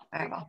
Evo.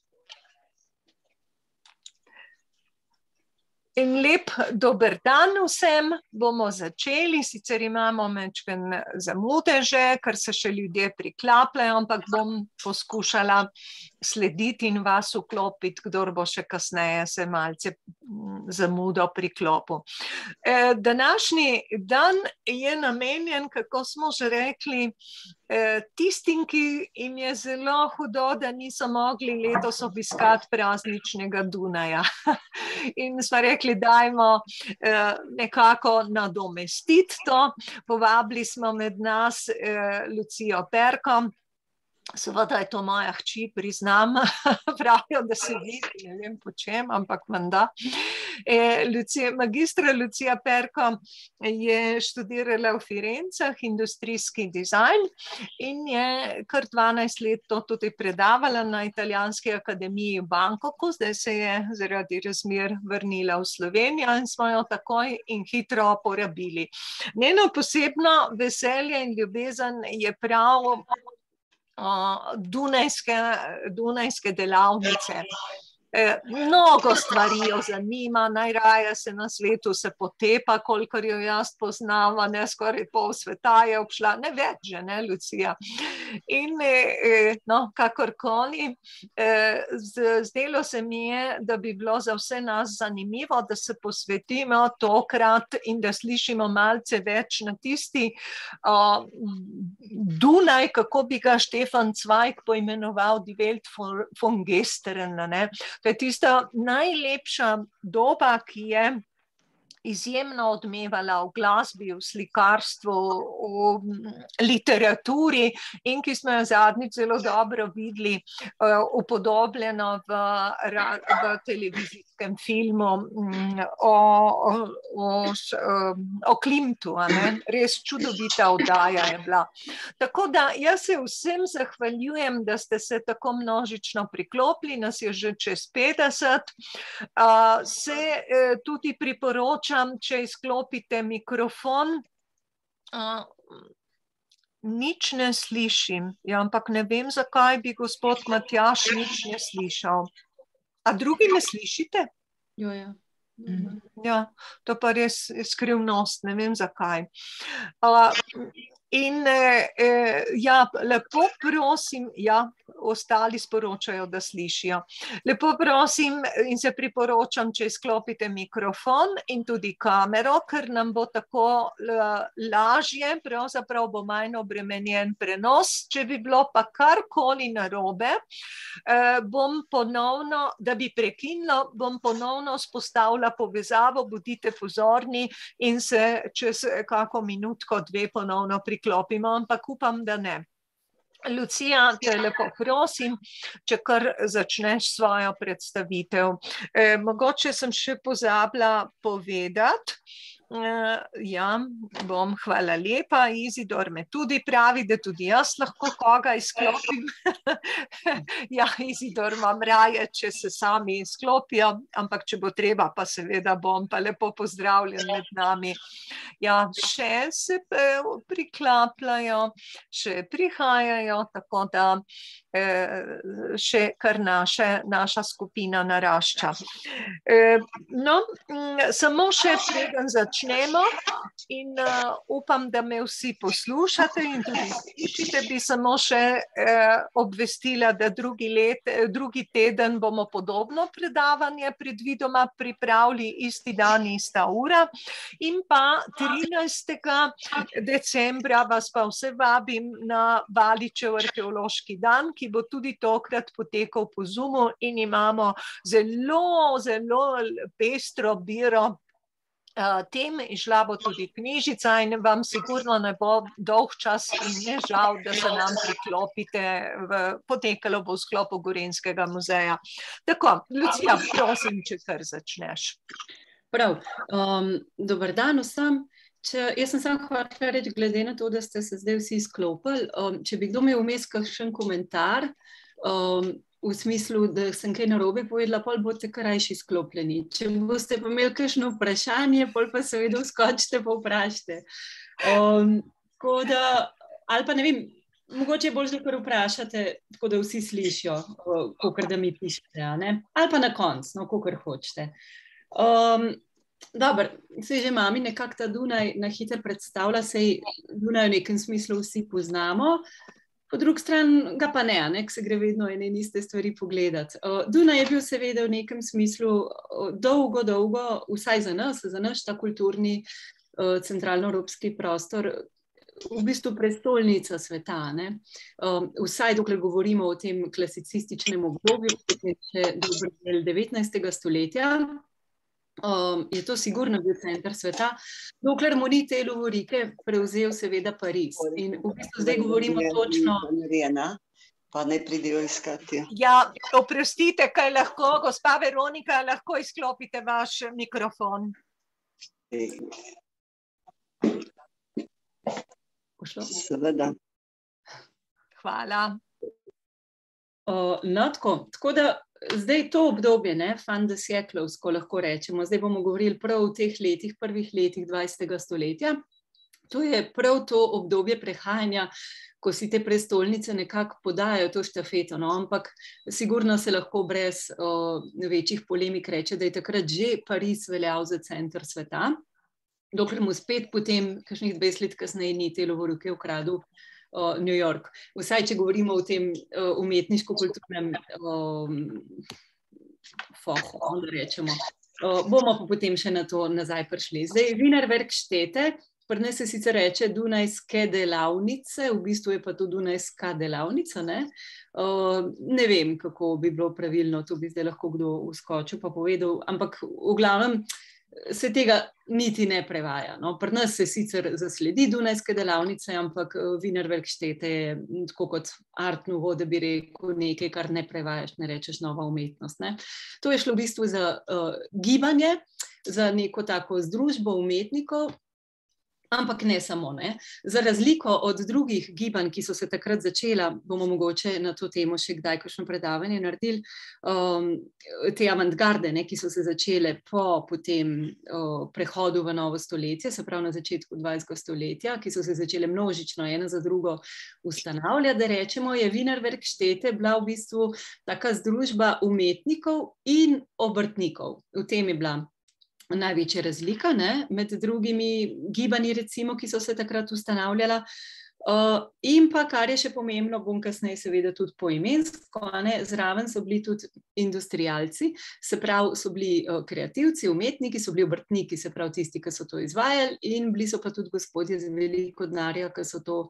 In lep dober dan vsem, bomo začeli, sicer imamo majčkeno zamude že, ker se še ljudje priklapljajo, ampak bom poskušala slediti in vas vklopiti, kdor bo še kasneje se malce zamudo priklopil. Današnji dan je namenjen, kako smo že rekli, tistim, ki jim je zelo hudo, da niso mogli letos obiskati prazničnega Dunaja. In smo rekli, dajmo nekako nadomestiti to. Povabili smo med nas Lucijo Perko. Seveda je to moja hči, priznam, pravijo, da se vidi, ne vem po čem, ampak menda. Magistra Lucija Perko je študirala v Firencah industrijski dizajn in je kar 12 let to tudi predavala na Italijanski akademiji v Bangkoku, zdaj se je zaradi razmer vrnila v Slovenijo in smo jo takoj in hitro porabili. Njeno posebno veselje in ljubezen je prav Dunajske delavnice. Mnogo stvari jo zanima, najraje se na svetu se potepa, kolikor jo jaz poznam, ne, skoraj pol sveta je obšla, ne več že, ne, Lucija. In no, kakorkoli, zdelo se mi je, da bi bilo za vse nas zanimivo, da se posvetimo tokrat in da slišimo malce več na tisti Dunaj, kako bi ga Stefan Zweig poimenoval, Die Welt von gestern, ne. To je tista najlepša doba, ki je izjemno odmevala v glasbi, v slikarstvu, v literaturi in ki smo jo zadnjič zelo dobro videli upodobljeno v televizijskem filmu o Klimtu, ne? Res čudovita oddaja je bila. Tako da jaz se vsem zahvaljujem, da ste se tako množično priklopili, nas je že čez 50, se tudi priporočam, če izklopite mikrofon, nič ne slišim, ja, ampak ne vem, zakaj bi gospod Matjaž nič ne slišal. A drugi me slišite? Ja. Ja, to pa res skrivnost, ne vem zakaj. In ja, lepo prosim, ja, ostali sporočajo, da slišijo. Lepo prosim in se priporočam, če izklopite mikrofon in tudi kamero, ker nam bo tako lažje, pravzaprav bo manj obremenjen prenos. Če bi bilo pa karkoli narobe, bom ponovno, da bi prekinilo, bom ponovno vzpostavila povezavo, bodite pozorni in se čez kako minutko, dve ponovno priklopimo, ampak upam, da ne. Lucija, te lepo prosim, če kar začneš svojo predstavitev. Mogoče sem še pozabila povedati, ja, bom, hvala lepa, Izidor me tudi pravi, da tudi jaz lahko koga izklopim. Ja, Izidor imam raje, če se sami izklopijo, ampak če bo treba, pa seveda bom, pa lepo pozdravljen med nami. Ja, še se priklapljajo, še prihajajo, tako da še kar naša skupina narašča. No, samo še preden začnemo in upam, da me vsi poslušate in tudi slišite, bi samo še obvestila, da drugi teden bomo podobno predavanje predvidoma pripravili, isti dan, ista ura, in pa 13. decembra vas pa vse vabim na Valičev arheološki dan, ki bo tudi tokrat potekal po Zoomu in imamo zelo, zelo pestro biro tem, išla bo tudi knjižica in vam sigurno ne bo dolg čas in ne žal, da se nam priklopite, potekalo bo v sklopu Gorenjskega muzeja. Tako, Lucija, prosim, če kar začneš. Prav, dober dan vsem. Jaz sem samo hotela reči, glede na to, da ste se zdaj vsi izklopili, če bi kdo imel vmes kakšen komentar, v smislu, da sem kaj narobe povedala, pol boste krajši izklopljeni. Če boste pa imeli kakšno vprašanje, pol pa seveda vskočite pa vprašajte. Tako da, ali pa ne vem, mogoče je bolj že kar vprašate, tako da vsi slišijo, kakor da mi pišete, ali pa na koncu, no, kakor hočete. Dobro, se že mami nekako ta Dunaj na hitro predstavlja, sej Dunaj v nekem smislu vsi poznamo, po drugi strani ga pa ne, ko se gre vedno ene in iste stvari pogledati. Dunaj je bil seveda v nekem smislu dolgo, vsaj za naš ta kulturni centralnoevropski prostor, v bistvu prestolnica sveta, ne? Vsaj dokler govorimo o tem klasicističnem obdobju, še dober del 19. stoletja, je to sigurno bil center sveta, dokler mu ni te lovorike prevzel seveda Pariz. In v bistvu zdaj govorimo točno... Pa ne pridejo iskati. Ja, oprostite, kaj lahko, gospa Veronika, lahko izklopite vaš mikrofon. Seveda. Hvala. No, tako da zdaj to obdobje, Fandesjeklovsko lahko rečemo, zdaj bomo govorili prav v teh letih, prvih letih 20. stoletja, to je prav to obdobje prehajanja, ko si te prestolnice nekako podajajo to štafeto, no, ampak sigurno se lahko brez večjih polemik reče, da je takrat že Pariz veljal za center sveta, dokler mu spet potem, kakšnih 20 let kasneje, ni te lovorike ukradel New York. Vsaj, če govorimo o tem umetniško-kulturnem fohu, da rečemo. Bomo pa potem še na to nazaj prišli. Zdaj, Wienerwerkstätte, pri nas se sicer reče Dunajske delavnice, v bistvu je pa to Dunajska delavnica, ne? Ne vem, kako bi bilo pravilno, to bi zdaj lahko kdo vskočil pa povedal, ampak v glavnem se tega niti ne prevaja. No? Pri nas se sicer zasledi Dunajske delavnice, ampak Wienerwerkstätte je tako kot Art Nouveau, da bi rekel nekaj, kar ne prevajaš, ne rečeš nova umetnost. Ne? To je šlo v bistvu za gibanje, za neko tako združbo umetnikov, ampak ne samo, ne. Za razliko od drugih gibanj, ki so se takrat začela, bomo mogoče na to temo še kdaj kakšno predavanje naredili, te avantgarde, ki so se začele po potem prehodu v novo stoletje, se pravi na začetku 20. stoletja, ki so se začele množično ena za drugo ustanavljati, da rečemo, je Wienerwerkstätte bila v bistvu taka združba umetnikov in obrtnikov. V tem je bila največja razlika, ne, med drugimi gibanji, recimo, ki so se takrat ustanavljala. In pa, kar je še pomembno, bom kasneje seveda tudi poimensko, zraven so bili tudi industrialci, se pravi, so bili kreativci, umetniki, so bili obrtniki, se pravi tisti, ki so to izvajali, in bili so pa tudi gospodje z veliko denarja, ki so to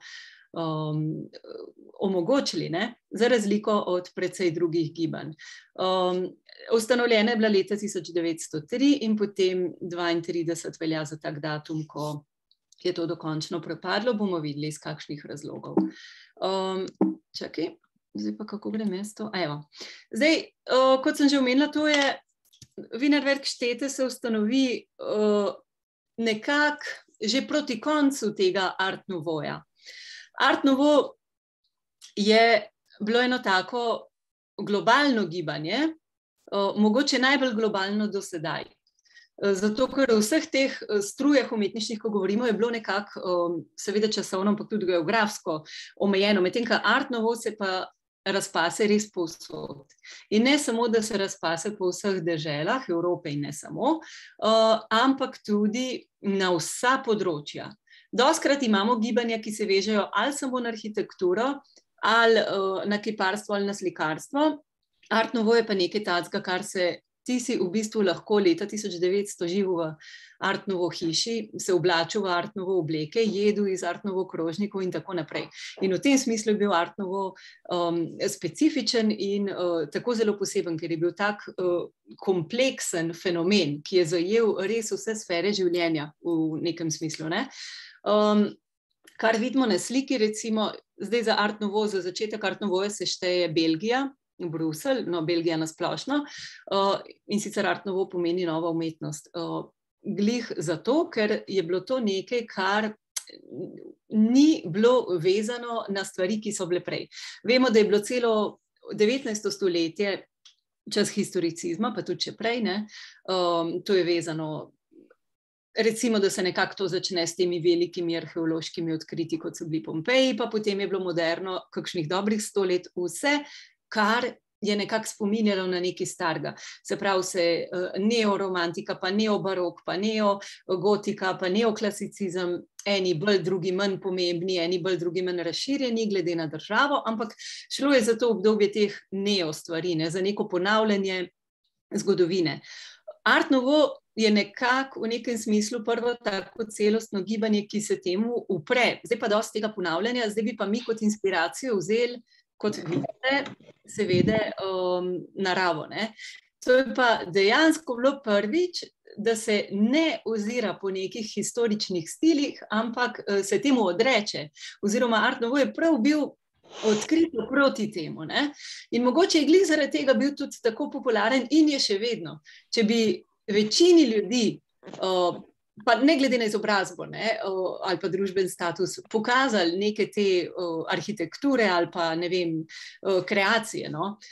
omogočili, ne, za razliko od precej drugih gibanj. Ustanovljena je bila leta 1903 in potem 32 velja za tak datum, ko je to dokončno propadlo, bomo videli iz kakšnih razlogov. Čakaj, zdaj pa kako gre mesto? Evo. Zdaj, kot sem že omenila, to je Wienerwerkstätte se ustanovi nekako že proti koncu tega Art Nouveau-ja. Art Nouveau je bilo eno tako globalno gibanje, mogoče najbolj globalno do sedaj. Zato, ker v vseh teh strujah umetniških, ko govorimo, je bilo nekako seveda časovno, ampak tudi geografsko omejeno, medtem ko Art Nouveau se pa razpase res povsod. In ne samo, da se razpase po vseh deželah Evrope in ne samo, ampak tudi na vsa področja. Dostkrat imamo gibanja, ki se vežejo ali samo na arhitekturo, ali na kiparstvo, ali na slikarstvo. Art Nouveau je pa nekaj takega, kar se ti si v bistvu lahko leta 1900 živel v Art Nouveau hiši, se oblačil v Art Nouveau obleke, jedel iz Art Nouveau krožnikov in tako naprej. In v tem smislu je bil Art Nouveau specifičen in tako zelo poseben, ker je bil tak kompleksen fenomen, ki je zajel res vse sfere življenja v nekem smislu, ne. Kar vidimo na sliki, recimo, zdaj za Art Nouveau, za začetek Art Nouveau se šteje Belgija, Bruselj, no, Belgija na splošno, in sicer Art Nouveau pomeni nova umetnost. Glih zato, ker je bilo to nekaj, kar ni bilo vezano na stvari, ki so bile prej. Vemo, da je bilo celo 19. stoletje čas historicizma, pa tudi še prej, ne, to je vezano Recimo, da se nekako to začne s temi velikimi arheološkimi odkriti, kot so bili Pompeji, pa potem je bilo moderno kakšnih dobrih 100 let vse, kar je nekako spominjalo na nekaj starega. Se pravi, neoromantika, pa neobarok, pa neogotika, pa neoklasicizem, eni bolj, drugi manj pomembni, eni bolj, drugi manj razširjeni, glede na državo, ampak šlo je za to obdobje teh neo-stvari, za neko ponavljanje zgodovine. Art Nouveau je nekako v nekem smislu prvo tako celostno gibanje, ki se temu upre. Zdaj pa dosti tega ponavljanja, zdaj bi pa mi kot inspiracijo vzeli, kot vidite, seveda naravo. To je pa dejansko bilo prvič, da se ne ozira po nekih historičnih stilih, ampak se temu odreče. Oziroma Art Nouveau je prav bil odkrito proti temu. In mogoče je glih zaradi tega bil tudi tako popularen in je še vedno. Če bi večini ljudi, pa ne glede na izobrazbo ali pa družben status, pokazali neke te arhitekture ali pa ne vem, kreacije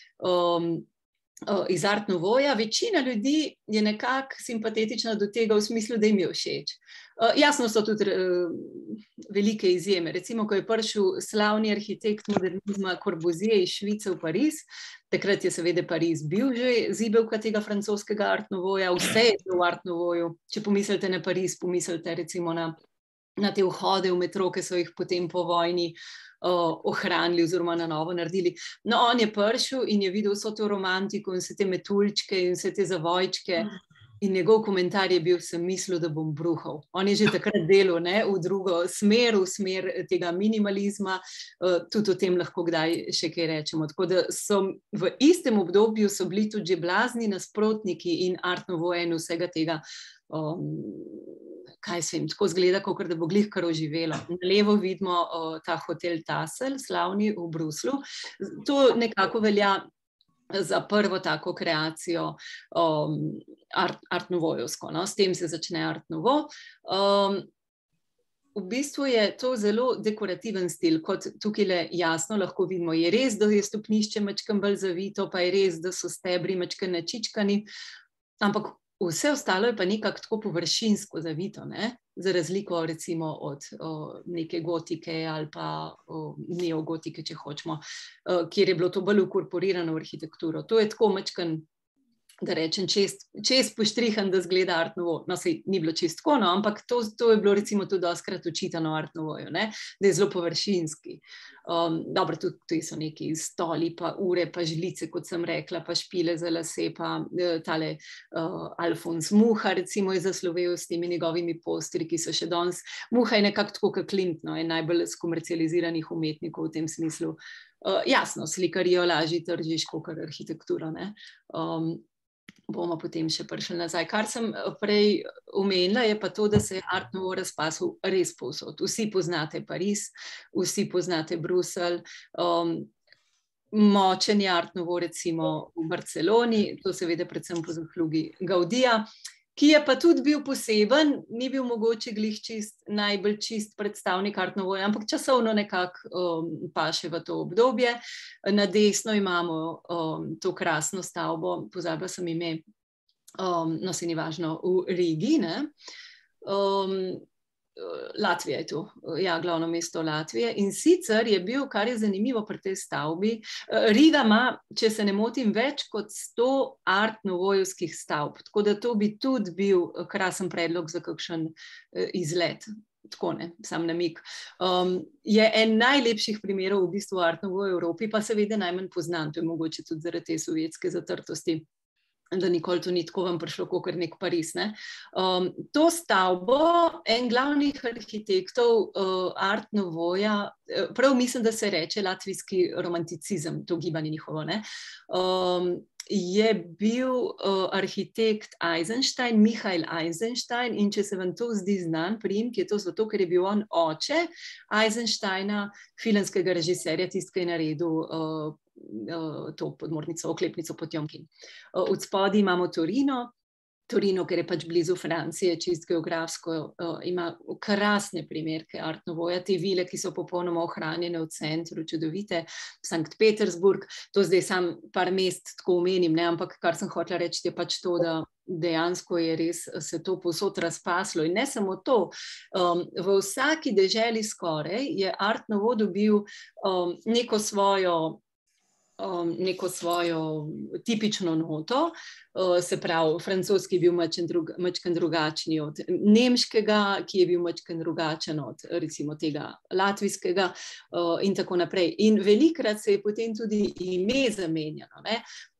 iz Art Nouveauja, večina ljudi je nekako simpatetična do tega v smislu, da jim je všeč. Jasno so tudi velike izjeme. Recimo, ko je prišel slavni arhitekt modernizma Corbusier iz Švice v Pariz, takrat je seveda Pariz bil že zibelka tega francoskega Art Nouveauja, vse je bilo v Art Nouveauju. Če pomislite na Pariz, pomislite recimo na te vhode v metro, ki so jih potem po vojni ohranili oziroma na novo naredili. No, on je prišel in je videl vso to romantiko in vse te metuljčke in vse te zavojčke in njegov komentar je bil, sem mislil, da bom bruhal. On je že takrat delal v drugo smer, v smer tega minimalizma, tudi o tem lahko kdaj še kaj rečemo. Tako da so v istem obdobju so bili tudi že blazni nasprotniki in Art Nouveau in vsega tega, kaj se jim tako zgleda, kot da bo glih kar oživelo. Na levo vidimo ta hotel Tassel, slavni v Bruslu. To nekako velja za prvo tako kreacijo Art Nouveaujevsko. S tem se začne Art Nouveau. V bistvu je to zelo dekorativen stil, kot tukaj jasno lahko vidimo. Je res, da je stopnišče mačkam bolj zavito, pa je res, da so stebri mačkam načičkani, ampak vse ostalo je pa nekako tako površinsko zavito, za razliko recimo od neke gotike ali pa neogotike, če hočemo, kjer je bilo to bolj ukorporirano v arhitekturo. To je tako mačkan, da rečem, čez poštrihan, da zgleda Art Nouveau. No, sej ni bilo čist tako, ampak to je bilo recimo tudi dostkrat očitano Art Nouveauju, da je zelo površinski. Dobro, tudi so neki stoli, pa ure, pa žlice, kot sem rekla, pa špile za lase, pa tale Alfons Mucha recimo je zaslovel s temi njegovimi postri, ki so še danes. Mucha je nekako tako kot Klimt, je najbolj skomercializiranih umetnikov v tem smislu. Jasno, slikarijo lažji tržiš, kakor arhitekturo, bomo potem še prišli nazaj. Kar sem prej omenila, je pa to, da se je Art Nouveau razpasel res povsod. Vsi poznate Pariz, vsi poznate Bruselj, močen je Art Nouveau recimo v Barceloni, to seveda predvsem po zaslugi Gaudija, ki je pa tudi bil poseben, ni bil mogoče glih najbolj čist predstavnik Art Nouveauja, ampak časovno nekako paše v to obdobje. Na desno imamo to krasno stavbo, pozabila sem ime, no se ni važno, v Rigi, Latvija je tu, ja, glavno mesto Latvije. In sicer je bil, kar je zanimivo pri tej stavbi, Riga ima, če se ne motim, več kot 100 Art Nouveaujevskih stavb, tako da to bi tudi bil krasen predlog za kakšen izlet. Tako sam namig. Je en najlepših primerov v bistvu Art Nouveau v Evropi, pa seveda najmanj poznan, to je mogoče tudi zaradi te sovjetske zatrtosti, da nikoli to ni tako vam prišlo, kakor nek Pariz. To stavbo, en glavnih arhitektov Art Nouveauja, prav mislim, da se reče latvijski romanticizem, to gibanje njihovo, je bil arhitekt Eisenstein, Michael Eisenstein, in če se vam to zdi znan priimek, je to zato, ker je bil on oče Eisensteina, filmskega režiserja, tistega je naredil to podmornico, oklepnico Potjomkin. Od spodaj imamo Torino, ker je pač blizu Francije, čist geografsko, ima krasne primerke Art Nouveauja, te vile, ki so popolnoma ohranjene v centru, čudovite, Sankt Petersburg, to zdaj sam par mest tako omenim, ampak kar sem hotela reči je pač to, da dejansko je res se to povsod razpaslo. In ne samo to, v vsaki deželi skoraj je Art Nouveau dobil neko svojo tipično noto, se pravi, francoski je bil majčkeno drugačen od nemškega, ki je bil majčkeno drugačen od recimo tega latvijskega in tako naprej. In velikokrat se je potem tudi ime zamenjalo, ne.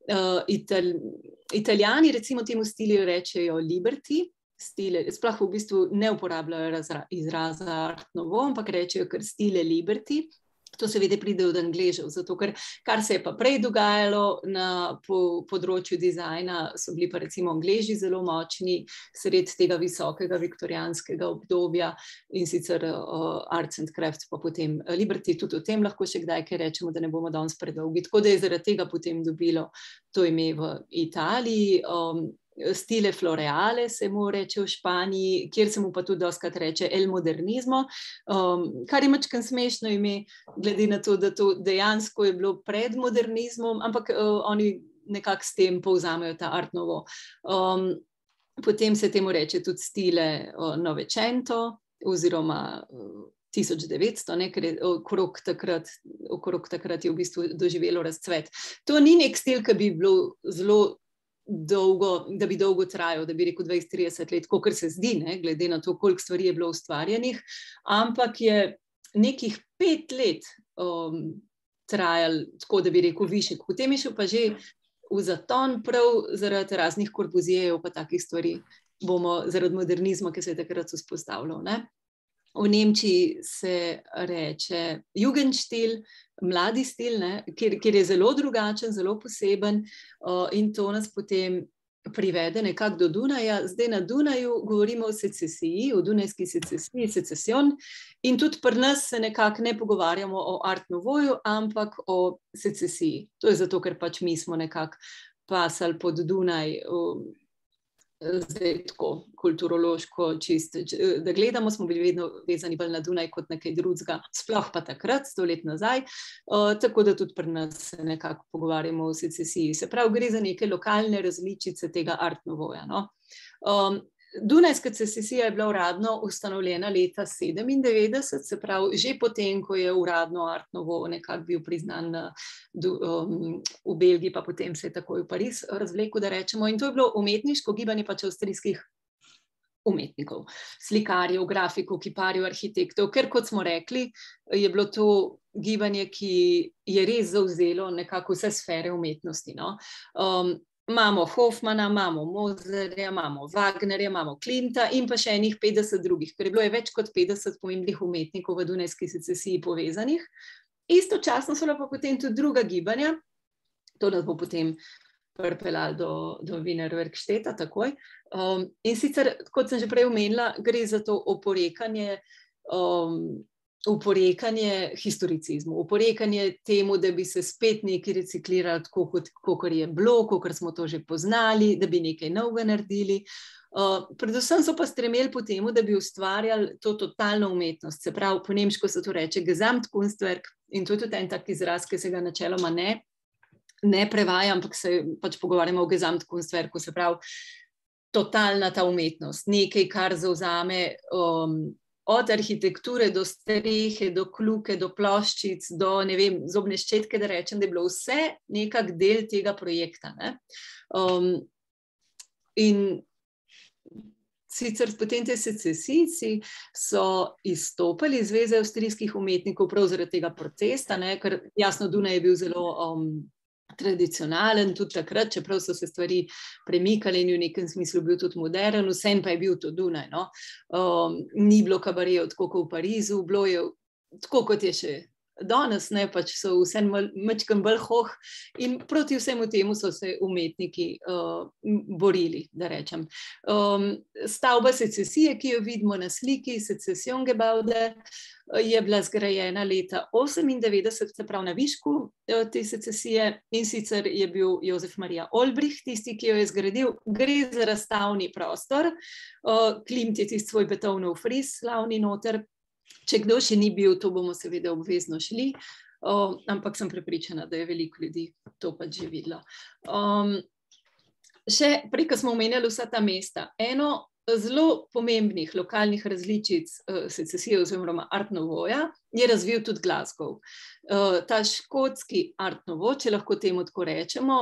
Italijani recimo temu stilu rečejo liberty, sploh v bistvu ne uporabljajo izraza Art Nouveau, ampak rečejo kar stile liberty. To seveda pride od Angležev, zato ker kar se je pa prej dogajalo na področju dizajna, so bili pa recimo Angleži zelo močni sred tega visokega viktorijanskega obdobja in sicer Arts and Crafts, pa potem Liberty, tudi o tem lahko še kdaj kaj rečemo, da ne bomo danes predolgi. Tako da je zaradi tega potem dobilo to ime v Italiji. Stile Floreale se mu reče v Španiji, kjer se mu pa tudi dostikrat reče El Modernismo, kar je majčkeno smešno ime, glede na to, da to dejansko je bilo pred modernizmom, ampak oni nekako s tem povzamejo ta Art Nouveau. Potem se temu reče tudi stile Novecento oziroma 1900, ne, ker je okrog takrat je v bistvu doživelo razcvet. To ni nek stil, ki bi bilo zelo dolgo, da bi dolgo trajal, da bi rekel 20-30 let, kakor se zdi, ne, glede na to, koliko stvari je bilo ustvarjenih, ampak je nekih 5 let trajal, tako da bi rekel višek. Potem je šel pa že v zaton prav zaradi raznih Corbusijev pa takih stvari, zaradi modernizma, ki se je takrat vzpostavljal, ne. V Nemčiji se reče Jugendstil, mladi stil, ne, kjer je zelo drugačen, zelo poseben in to nas potem privede nekako do Dunaja. Zdaj na Dunaju govorimo o secesiji, o dunajski secesiji, secession, in tudi pri nas se nekako ne pogovarjamo o Art Nouveau, ampak o secesiji. To je zato, ker pač mi smo nekako pasali pod Dunaj, zdaj tako kulturološko čist, da gledamo, smo bili vedno vezani bolj na Dunaj kot na kaj drugega, sploh pa takrat, 100 let nazaj, tako da tudi pri nas se nekako pogovarjamo o secesiji. Se pravi, gre za neke lokalne različice tega Art Nouveau, no. Dunajska secesija je bila uradno ustanovljena leta 1997, se pravi, že potem, ko je uradno Art Nouveau nekako bil priznan v Belgiji, pa potem se je takoj v Pariz razvlekel, da rečemo. In to je bilo umetniško gibanje pač avstrijskih umetnikov, slikarjev, grafikov, kiparjev, arhitektov, ker kot smo rekli, je bilo to gibanje, ki je res zavzelo nekako vse sfere umetnosti, no. Imamo Hofmana, imamo Mozarja, imamo Wagnerja, imamo Klimta in pa še enih 50 drugih, ker je bilo več kot 50 pomembnih umetnikov v dunajski secesiji povezanih. Istočasno so pa potem tudi druga gibanja, to nas bo potem pripeljalo do Wienerwerkstätte takoj. In sicer, kot sem že prej omenila, gre za to oporekanje historicizmu, oporekanje temu, da bi se spet nekaj reciklirali tako, kot je bilo, kot smo to že poznali, da bi nekaj novega naredili. Predvsem so pa stremeli po temu, da bi ustvarjali to totalno umetnost, se pravi, po nemško se to reče Gesamtkunstwerk, in to je tudi en tak izraz, ki se ga načeloma ne prevaja, ampak se pač pogovarjamo o Gesamtkunstwerku, se pravi, totalna ta umetnost, nekaj, kar zavzame od arhitekture do strehe, do kljuke, do ploščic, do, ne vem, zobne ščetke, da rečem, da je bilo vse nekak del tega projekta, ne. In sicer potem te secesijci so izstopili iz Zveze avstrijskih umetnikov prav zaradi tega protesta, ne, ker jasno Dunaj je bil zelo tradicionalen tudi takrat, čeprav so se stvari premikale in v nekem smislu bil tudi moderen, vsem pa je bil to Dunaj, no. Ni bilo kabarejev tako kot v Parizu, bilo je tako, kot je še danes, ne, pač so vse majčkeno bolj hoh in proti vsemu temu so se umetniki borili, da rečem. Stavba secesije, ki jo vidimo na sliki, Secessiongebäude, je bila zgrajena leta 1998, se pravi na višku te secesije, in sicer je bil Josef Maria Olbricht tisti, ki jo je zgradil. Gre za razstavni prostor, Klimt je tisti svoj betonov fris slavni noter. Če kdo še ni bil, to bomo seveda obvezno šli, ampak sem prepričana, da je veliko ljudi to pač že videlo. Še prej, ko smo omenjali vsa ta mesta, eno zelo pomembnih lokalnih različic secesije oziroma Art Nouveauja je razvil tudi Glasgow. Ta škotski Art Nouveau, če lahko temu tako rečemo,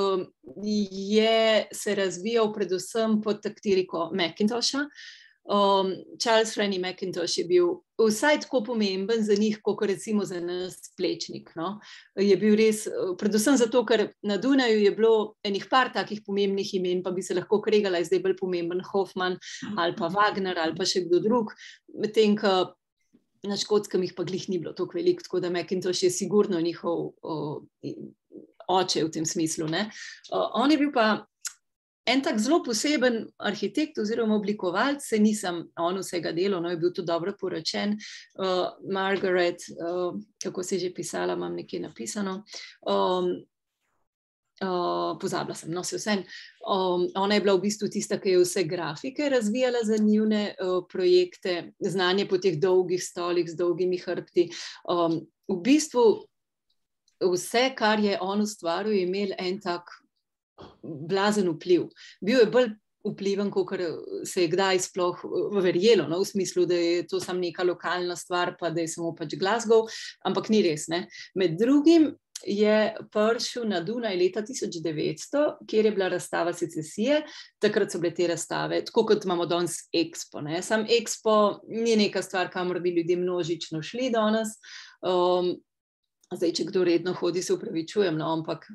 je se razvijal predvsem pod taktiriko Mackintosha. Charles Rennie Mackintosh je bil vsaj tako pomemben za njih, kot recimo za nas Plečnik. No? Je bil res, predvsem zato, ker na Dunaju je bilo enih par takih pomembnih imen, pa bi se lahko kregala, je zdaj bolj pomemben Hoffman ali pa Wagner ali pa še kdo drug, medtem ko na Škotskem jih pa glih ni bilo toliko veliko, tako da Mackintosh je sigurno njihov oče v tem smislu. Ne? On je bil pa en tak zelo poseben arhitekt oziroma oblikovalec, se nisem on vsega delal, no je bil tudi dobro poročen. Margaret, kako se je že pisala, imam nekje napisano, pozabila sem, no se vsem. Ona je bila v bistvu tista, ki je vse grafike razvijala za njune projekte, znanje po teh dolgih stolih z dolgimi hrbti. V bistvu vse, kar je on ustvaril, je imel en tak blazen vpliv. Bil je bolj vpliven, kot se je kdaj sploh verjelo, no, v smislu, da je to samo neka lokalna stvar, pa da je samo pač Glasgow, ampak ni res, ne. Med drugim je prišel na Dunaj leta 1900, kjer je bila razstava secesije. Takrat so bile te razstave, tako kot imamo danes Expo, ne. Sam Expo ni neka stvar, kamor bi ljudje množično šli danes. Zdaj, če kdo redno hodi, se upravičujem, no, ampak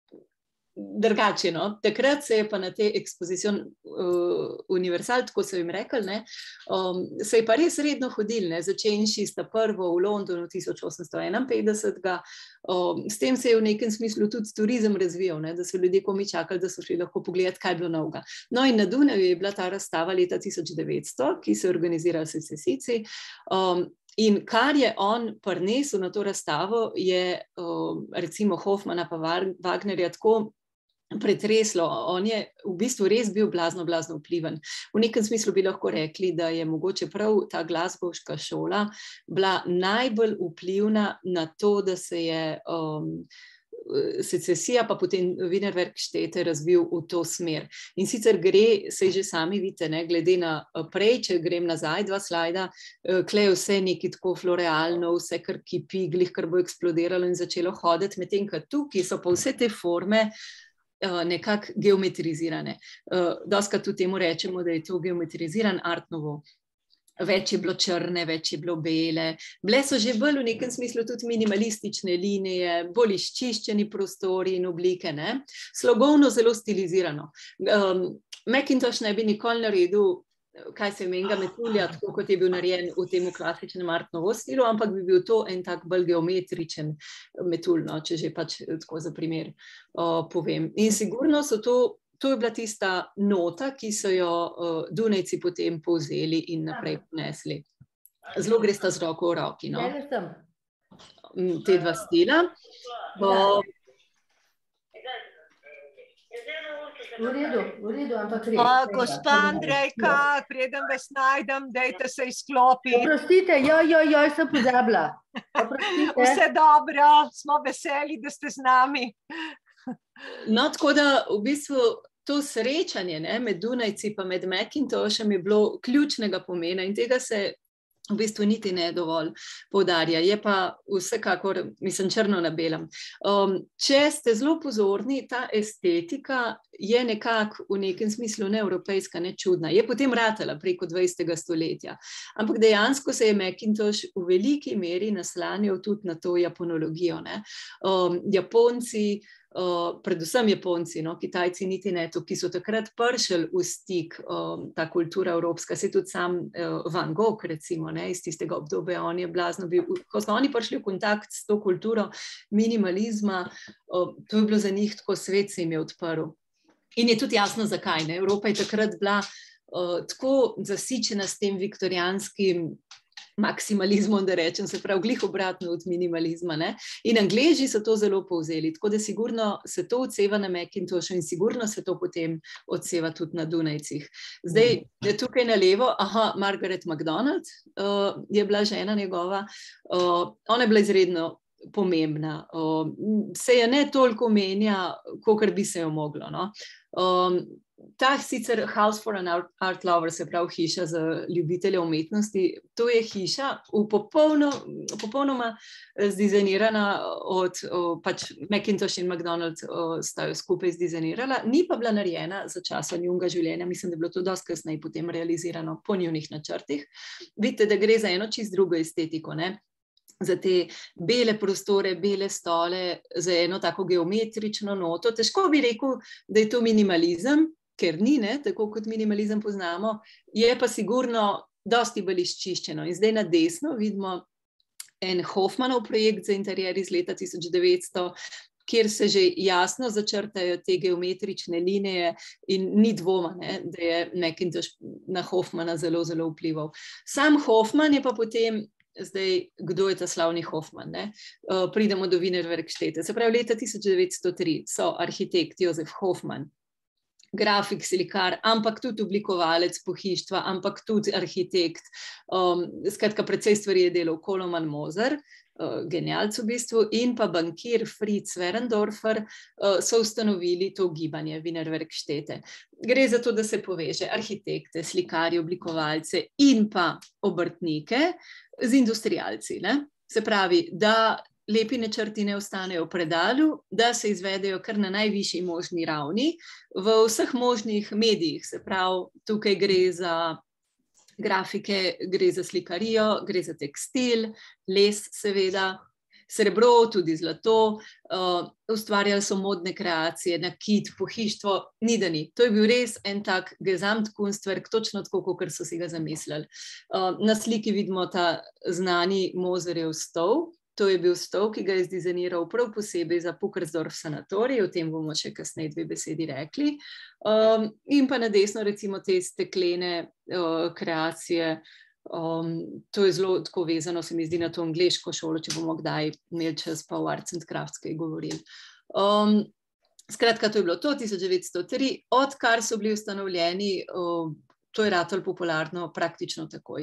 drugače, no. Takrat se je pa na te Exposition Universal, tako so jim rekli, ne, se je pa res redno hodil, ne, začenši sta prvo v Londonu 1851. S tem se je v nekem smislu tudi turizem razvijal, ne, da so ljudje komaj čakali, da so šli lahko pogledati, kaj je bilo novega. No in na Dunaju je bila ta razstava leta 1900, ki so organizirali secesijci. In kar je on prinesel na to razstavo, je recimo Hoffmana pa Wagnerja tako pretreslo. On je v bistvu res bil blazno vpliven. V nekem smislu bi lahko rekli, da je mogoče prav ta glasgowška šola bila najbolj vplivna na to, da se je secesija pa potem Wienerwerkstätte razvil v to smer. In sicer gre, saj že sami vidite, ne, glede na prej, če grem nazaj 2 slajda, kle vse nekaj tako florealno, vse kar kipi, glih kar bo eksplodiralo in začelo hoditi, medtem ko tukaj so pa vse te forme nekako geometrizirane. Dostikrat tudi temu rečemo, da je to geometriziran Art Nouveau. Več je bilo črne, več je bilo bele. Bile so že bolj v nekem smislu tudi minimalistične linije, bolj izčiščeni prostori in oblike, ne. Slogovno zelo stilizirano. Mackintosh ne bi nikoli naredil, kaj se imenga metulja, tako kot je bil narejen v tem klasičnem Art Nouveau stilu, ampak bi bil to en tak bolj geometričen metulj, no, če že pač tako za primer povem. In sigurno so to je bila tista nota, ki so jo Dunajci potem povzeli in naprej ponesli. Zelo gresta z roko v roki, no. Te dva stila. V redu, ampak res. Gospa Andrejka, preden vas najdem, dajte se izklopiti. Oprostite, joj, sem pozabila. Vse dobro, smo veseli, da ste z nami. No, tako da v bistvu to srečanje, ne, med Dunajci pa med Mackintoshem je bilo ključnega pomena in tega se v bistvu niti ne dovolj poudarja. Je pa vsekakor, mislim, črno na belem. Če ste zelo pozorni, ta estetika je nekako v nekem smislu neevropejska, ne čudna. Je potem ratala preko 20. stoletja. Ampak dejansko se je Mackintosh v veliki meri naslanjal tudi na to japonologijo, ne. Japonci, predvsem Japonci, no, Kitajci niti ne, ki so takrat prišli v stik, ta kultura evropska, se tudi sam Van Gogh, recimo, ne, iz tistega obdobja, on je blazno bil, ko so oni prišli v kontakt s to kulturo minimalizma, to je bilo za njih tako, svet se jim je odprl. In je tudi jasno, zakaj, ne, Evropa je takrat bila tako zasičena s tem viktorijanskim maksimalizmom, da rečem, se pravi, glih obratno od minimalizma, ne. In Angleži so to zelo povzeli, tako da sigurno se to odseva na Mackintoshu in sigurno se to potem odseva tudi na Dunajcih. Zdaj, tukaj na levo, Margaret MacDonald je bila žena njegova, ona je bila izredno pomembna. Se je ne toliko omenja, kolikor bi se jo moglo. No. Ta sicer House for an Art Lover, se pravi hiša za ljubitelje umetnosti, to je hiša popolnoma zdizajnirana od pač Macintosh in McDonald sta jo skupaj zdizajnirala, ni pa bila narejena za časa njunega življenja, mislim, da je bilo to dosti kasneje potem realizirano po njunih načrtih. Vidite, da gre za eno čist drugo estetiko, ne? Za te bele prostore, bele stole, za eno tako geometrično noto. Težko bi rekel, da je to minimalizem, ker ni, ne, tako kot minimalizem poznamo, je pa sigurno dosti bolj izčiščeno. In zdaj na desno vidimo en Hoffmanov projekt za interjer iz leta 1900, kjer se že jasno začrtajo te geometrične linije in ni dvoma, ne, da je Macintosh na Hoffmana zelo, zelo vplival. Sam Hoffman je pa potem, zdaj, kdo je ta slavni Hoffman, ne? Pridemo do Wienerwerkstätte. Se pravi, leta 1903 so arhitekt Josef Hoffman, grafik, slikar, ampak tudi oblikovalec pohištva, ampak tudi arhitekt. Skratka, precej stvari je delal Koloman Moser, genialc v bistvu, in pa bankir Fritz Werendorfer so ustanovili to gibanje Wienerwerkstätte. Gre za to, da se poveže arhitekte, slikarje, oblikovalce in pa obrtnike z industrialci, ne? Se pravi, da lepi načrti ne ostanejo v predalu, da se izvedejo kar na najvišji možni ravni v vseh možnih medijih. Se pravi, tukaj gre za grafike, gre za slikarijo, gre za tekstil, les seveda, srebro, tudi zlato, ustvarjali so modne kreacije, nakit, pohištvo, ni da ni. To je bil res en tak Gesamtkunstwerk, točno tako, kot so si ga zamislili. Na sliki vidimo ta znani Moserjev stol. To je bil stol, ki ga je zdizajniral prav posebej za Pückersdorf sanatorij, o tem bomo še kasneje 2 besedi rekli. In pa na desno recimo te steklene kreacije. To je zelo tako vezano, se mi zdi, na to angleško šolo, če bomo kdaj imeli čas pa v Arts and Crafts kaj govorili. Skratka, to je bilo to, 1903, odkar so bili ustanovljeni, to je ratalo popularno praktično takoj.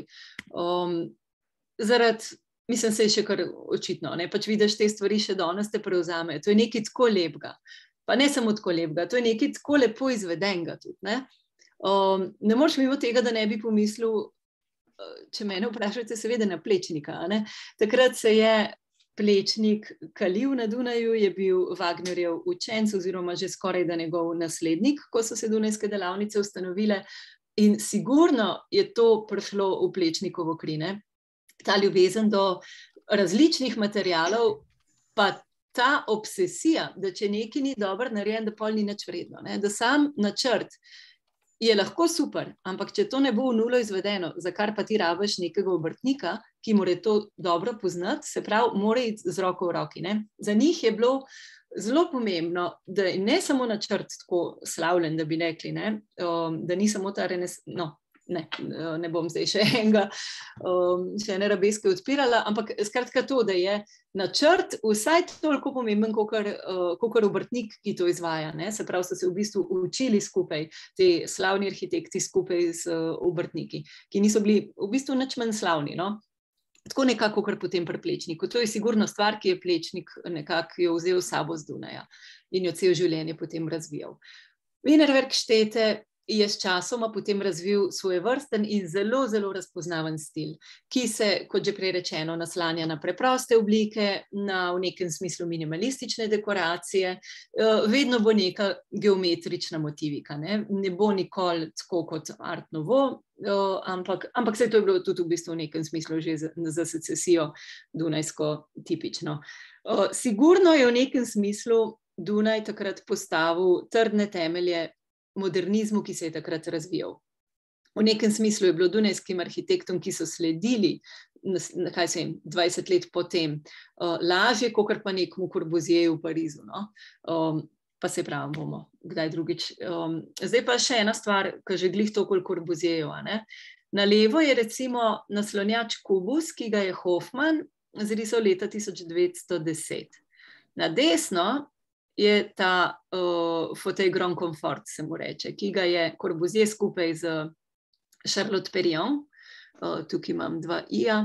Zaradi, mislim, se je še kar očitno, ne, pač vidiš te stvari še danes te prevzamejo, to je nekaj tako lepega, pa ne samo tako lepega, to je nekaj tako lepo izvedenega tudi, ne. Ne moreš mimo tega, da ne bi pomislil, če mene vprašate, seveda na Plečnika, ne. Takrat se je Plečnik kalil na Dunaju, je bil Wagnerjev učenec oziroma že skoraj da njegov naslednik, ko so se dunajske delavnice ustanovile, in sigurno je to prišlo v Plečnikovo kri, ne. Ta ljubezen do različnih materialov, pa ta obsesija, da če nekaj ni dobro narejen, da pol ni nič vredno, ne? Da sam načrt je lahko super, ampak če to ne bo v nulo izvedeno, za kar pa ti rabiš nekega obrtnika, ki mora to dobro poznati, se pravi, mora iti z roko v roki, ne? Za njih je bilo zelo pomembno, da je ne samo načrt tako slavljen, da bi rekli, ne? Da ni samo ta ne bom zdaj še ene rabeske odpirala, ampak skratka to, da je načrt vsaj toliko pomemben, kakor obrtnik, ki to izvaja, ne? Se pravi, so se v bistvu učili skupaj, ti slavni arhitekti skupaj z obrtniki, ki niso bili v bistvu nič manj slavni, no? Tako nekako, kar potem pri Plečniku. To je sigurno stvar, ki je Plečnik nekako jo vzel s sabo z Dunaja in jo celo življenje potem razvijal. Wienerwerkstätte je s časoma potem razvil svojevrsten in zelo, zelo razpoznaven stil, ki se, kot že prej rečeno, naslanja na preproste oblike, na v nekem smislu minimalistične dekoracije, vedno bo neka geometrična motivika, ne bo nikoli tako kot Art Nouveau, ampak saj to je bilo tudi v bistvu v nekem smislu že za secesijo dunajsko tipično. Sigurno je v nekem smislu Dunaj takrat postavil trdne temelje modernizmu, ki se je takrat razvijal. V nekem smislu je bilo dunajskim arhitektom, ki so sledili, 20 let potem, lažje, kakor pa nekmu Corbusierju v Parizu, no. Pa se pravi, bomo kdaj drugič. Zdaj pa še ena stvar, ki že glih toliko Corbusierjev, ne. Na levo je recimo naslonjač kubus, ki ga je Hoffman zrisal leta 1910. Na desno je ta fauteuil Grand Confort, se mu reče, ki ga je Corbusier skupaj z Charlotte Perriand, tukaj imam 2 i-ja,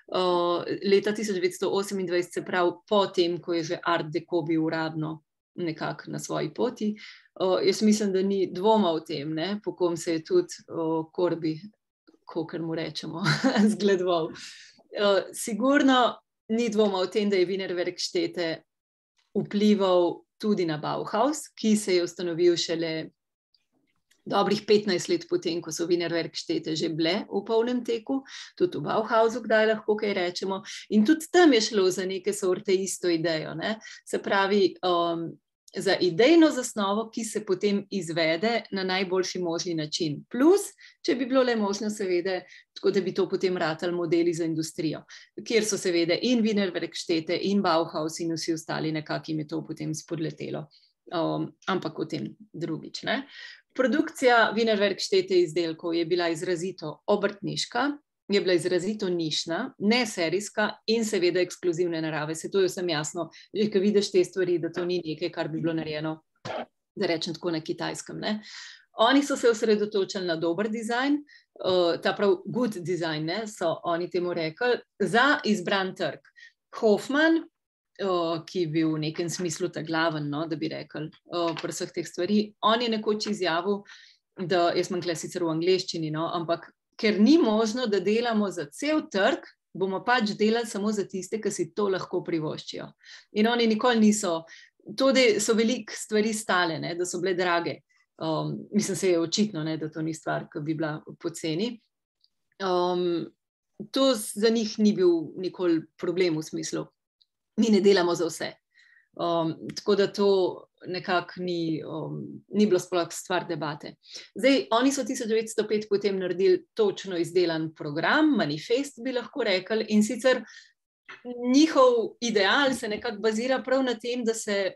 leta 1928, se pravi potem, ko je že Art Deco bil uradno nekako na svoji poti. Jaz mislim, da ni dvoma o tem, ne, po kom se je tudi Corby, kakor mu rečemo, zgledoval. Sigurno ni dvoma o tem, da je Wiener Werkstätte vplival tudi na Bauhaus, ki se je ustanovil šele dobrih 15 let potem, ko so Wiener Werkstätte že bile v polnem teku, tudi v Bauhausu, kdaj lahko kaj rečemo. In tudi tam je šlo za neke sorte isto idejo, ne? Se pravi, za idejno zasnovo, ki se potem izvede na najboljši možni način. Plus, če bi bilo le možno, seveda, tako da bi to potem ratali modeli za industrijo, kjer so seveda in Wiener Werkstätte in Bauhaus in vsi ostali nekako jim je to potem spodletelo. Ampak o tem drugič, ne? Produkcija Wiener Werkstätte izdelkov je bila izrazito obrtniška, je bila izrazito nišna, ne serijska in seveda ekskluzivne narave. Se to je vsem jasno, že ko vidiš te stvari, da to ni nekaj, kar bi bilo narejeno, da rečem tako, na Kitajskem, ne. Oni so se osredotočili na dober dizajn, ta prav good design, ne, so oni temu rekli, za izbran trg. Hofmann, ki je bil v nekem smislu ta glaven, no, da bi rekli, pri vseh teh stvari, on je nekoč izjavil, da, jaz imam tukaj sicer v angleščini, no, ampak ker ni možno, da delamo za cel trg, bomo pač delali samo za tiste, ki si to lahko privoščijo. In oni nikoli niso, to, da so veliko stvari stale, ne, da so bile drage. Mislim, se je očitno, ne, da to ni stvar, ki bi bila poceni. To za njih ni bil nikoli problem v smislu. Mi ne delamo za vse. Tako da to nekako ni bilo sploh stvar debate. Zdaj, oni so 1905 potem naredili točno izdelan program, manifest bi lahko rekli, in sicer njihov ideal se nekako bazira prav na tem, da se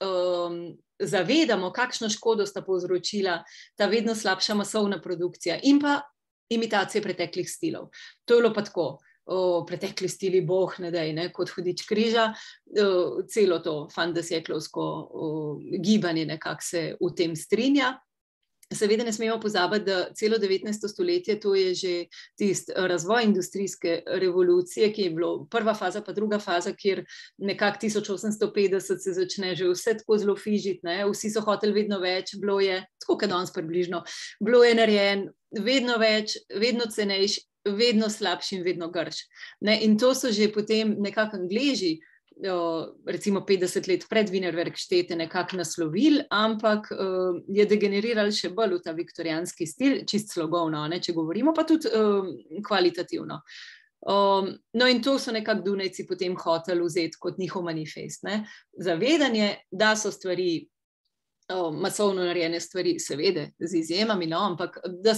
zavedamo, kakšno škodo sta povzročila ta vedno slabša masovna produkcija in pa imitacije preteklih stilov. To je bilo pa tako. Pretekli stili, boh ne daj, ne, kot hudič križa, celo to fantasjeklovsko gibanje nekako se v tem strinja. Seveda ne smemo pozabiti, da celo 19. stoletje, to je že tisti razvoj industrijske revolucije, ki je bilo prva faza pa druga faza, kjer nekako 1850 se začne že vse tako zelo fižiti, ne, vsi so hoteli vedno več, bilo je, tako kot danes približno, bilo je narejen vedno več, vedno cenejši, vedno slabši in vedno grš. Ne, in to so že potem nekako Angleži, recimo 50 let pred Wiener Werkstätte nekako naslovili, ampak je degeneriral še bolj v ta viktorijanski stil, čist slogovno, ne, če govorimo, pa tudi kvalitativno. No in to so nekako Dunajci potem hoteli vzeti kot njihov manifest, ne. Zavedanje, da so stvari, masovno narejene stvari, seveda z izjemami, no, ampak da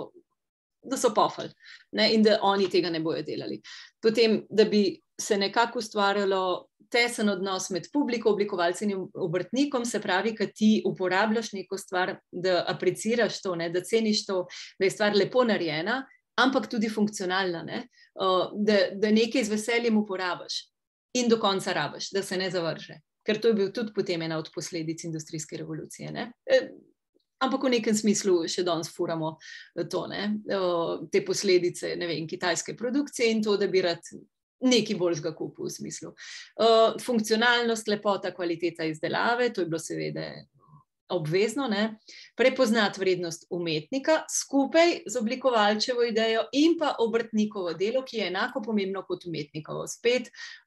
so pofali, ne, in da oni tega ne bojo delali. Potem, da bi se nekako ustvarjalo tesen odnos med publiko, oblikovalcem in obrtnikom, se pravi, kad ti uporabljaš neko stvar, da apreciraš to, ne, da ceniš to, da je stvar lepo narejena, ampak tudi funkcionalna, ne, da nekaj z veseljem uporabiš in do konca rabiš, da se ne zavrže. Ker to je bil tudi potem ena od posledic industrijske revolucije, ne. Ampak v nekem smislu še danes furamo to, ne, te posledice, ne vem, kitajske produkcije in to, da bi rad nekaj boljšega kupil v smislu. Funkcionalnost, lepota, kvaliteta izdelave, to je bilo seveda obvezno, ne, prepoznati vrednost umetnika skupaj z oblikovalčevo idejo in pa obrtnikovo delo, ki je enako pomembno kot umetnikovo. Spet,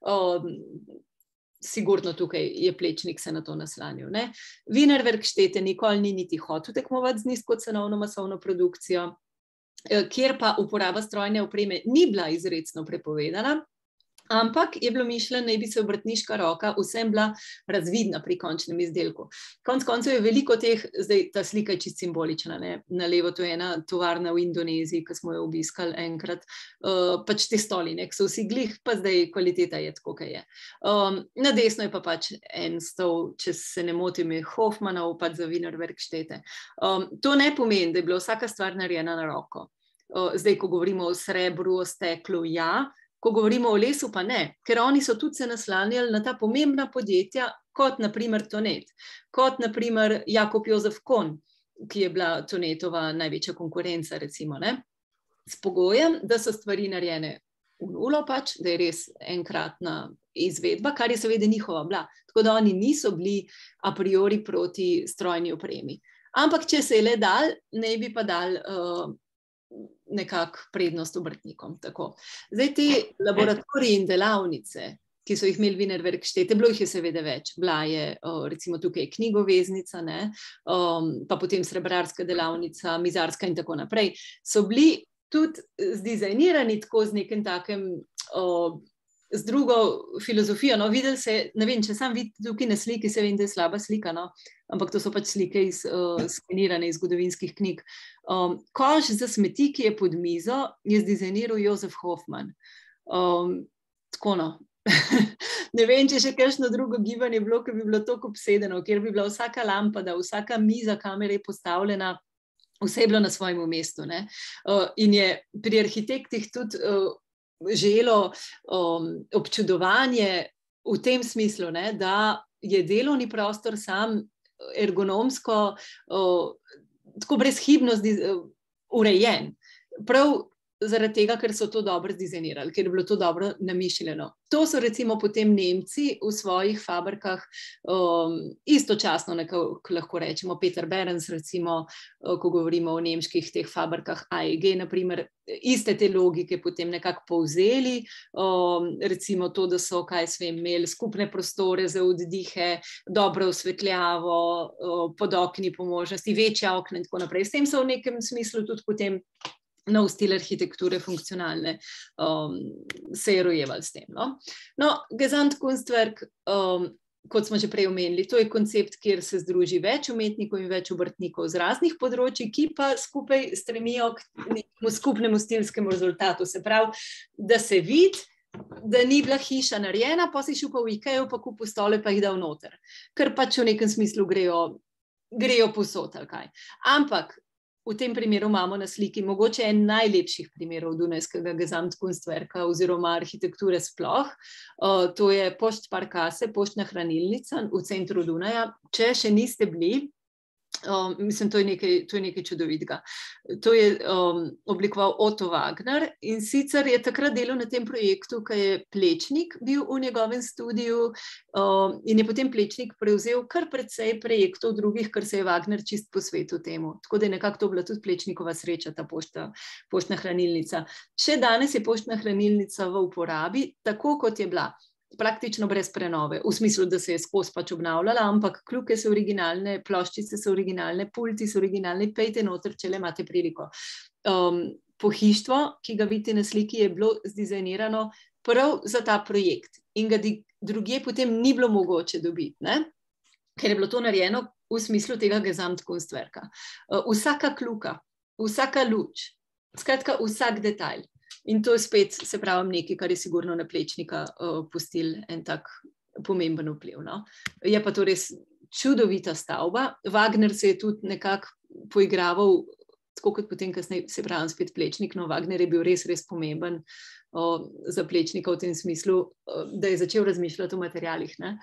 sigurno tukaj je Plečnik se na to naslanil, ne. Wiener Werkstätte nikoli ni niti hotel tekmovati z nizkocenovno masovno produkcijo, kjer pa uporaba strojne opreme ni bila izrecno prepovedana, ampak je bilo mišljeno, naj bi se obrtniška roka vsem bila razvidna pri končnem izdelku. Konec koncev je veliko teh, zdaj ta slika je čisto simbolična, ne, na levo to je ena tovarna v Indoneziji, ki smo jo obiskali enkrat, pač te stoli, ne, ki so vsi glih, pa zdaj kvaliteta je tako, kaj je. Na desno je pa pač en stol, če se ne motim, je Hofmannov, pač za Wiener Werkstätte. To ne pomeni, da je bila vsaka stvar narejena na roko. Zdaj, ko govorimo o srebru, o steklu, ja, ko govorimo o lesu, pa ne, ker oni so tudi se naslanjali na ta pomembna podjetja, kot naprimer Tonet, kot naprimer Jakob Jozef Kohn, ki je bila Tonetova največja konkurenca, recimo, ne, s pogojem, da so stvari narejene v nulo pač, da je res enkratna izvedba, kar je seveda njihova bila. Tako da oni niso bili a priori proti strojni opremi. Ampak, če se je le dal, ne bi pa dal nekako prednost obrtnikom. Tako. Zdaj te laboratorije in delavnice, ki so jih imeli Wienerwerkstätte, bilo jih je seveda več. Bila je recimo tukaj knjigoveznica, ne? Pa potem srebrarska delavnica, mizarska in tako naprej. So bili tudi zdizajnirani tako z nekim takem, z drugo filozofijo. No, videli se, ne vem, če sam vidite tukaj na sliki, se vem, da je slaba slika, no? Ampak to so pač slike skenirane iz zgodovinskih knjig. Koš za smeti, ki je pod mizo, je zdizajniral Josef Hoffmann. Tako no. Ne vem, če še kakšno drugo gibanje bilo, ki bi bilo tako obsedeno, kjer bi bila vsaka lampada, vsaka miza kamere postavljena, vse je bilo na svojem mestu, ne? In je pri arhitektih tudi želo občudovanje v tem smislu, ne? Da je delovni prostor sam ergonomsko tako brezhibno urejen. Prav zaradi tega, ker so to dobro zdizajnirali, ker je bilo to dobro namišljeno. To so recimo potem Nemci v svojih fabrikah istočasno, lahko rečemo, Peter Behrens, recimo, ko govorimo o nemških teh fabrikah AEG, naprimer, iste te logike potem nekako povzeli, recimo to, da so, imeli skupne prostore za oddihe, dobro osvetljavo, pod okni po možnosti, večja okna in tako naprej. S tem so v nekem smislu tudi potem nov stil arhitekture funkcionalne se je rojeval s tem. No, Gesamtkunstwerk, kot smo že prej omenili, to je koncept, kjer se združi več umetnikov in več obrtnikov z raznih področij, ki pa skupaj stremijo k nekemu skupnemu stilskemu rezultatu. Se pravi, da se vidi, da ni bila hiša narejena, pa si šel pa v Ikejo, pa kupil stole, pa jih dal noter. Ker pač v nekem smislu grejo povsod, ali kaj. Ampak v tem primeru imamo na sliki mogoče en najlepših primerov dunajskega Gesamtkunstwerka oziroma arhitekture sploh. To je Poštparkasse, poštna hranilnica v centru Dunaja. Če še niste bili, mislim, to je nekaj čudovitega. To je oblikoval Otto Wagner in sicer je takrat delal na tem projektu, ko je Plečnik bil v njegovem studiu in je potem Plečnik prevzel kar precej projektov drugih, ker se je Wagner čist posvetil temu. Tako da je nekako to bila tudi Plečnikova sreča, ta poštna hranilnica. Še danes je poštna hranilnica v uporabi, tako kot je bila. Praktično brez prenove, v smislu, da se je skozi pač obnavljala, ampak kljuke so originalne, ploščice so originalne, pulti so originalni, pejte noter, če le imate priliko. Pohištvo, ki ga vidite na sliki, je bilo zdizajnirano prav za ta projekt in ga drugje potem ni bilo mogoče dobiti, ne? Ker je bilo to narejeno v smislu tega Gesamtkunstwerka. Vsaka kljuka, vsaka luč, skratka vsak detajl. In to je spet, se pravim, nekaj, kar je sigurno na Plečnika pustil en tak pomemben vpliv. No? Je pa to res čudovita stavba. Wagner se je tudi nekako poigraval, tako kot potem kasneje, se pravim, spet Plečnik, no Wagner je bil res pomemben za Plečnika v tem smislu, da je začel razmišljati o materialih. Ne?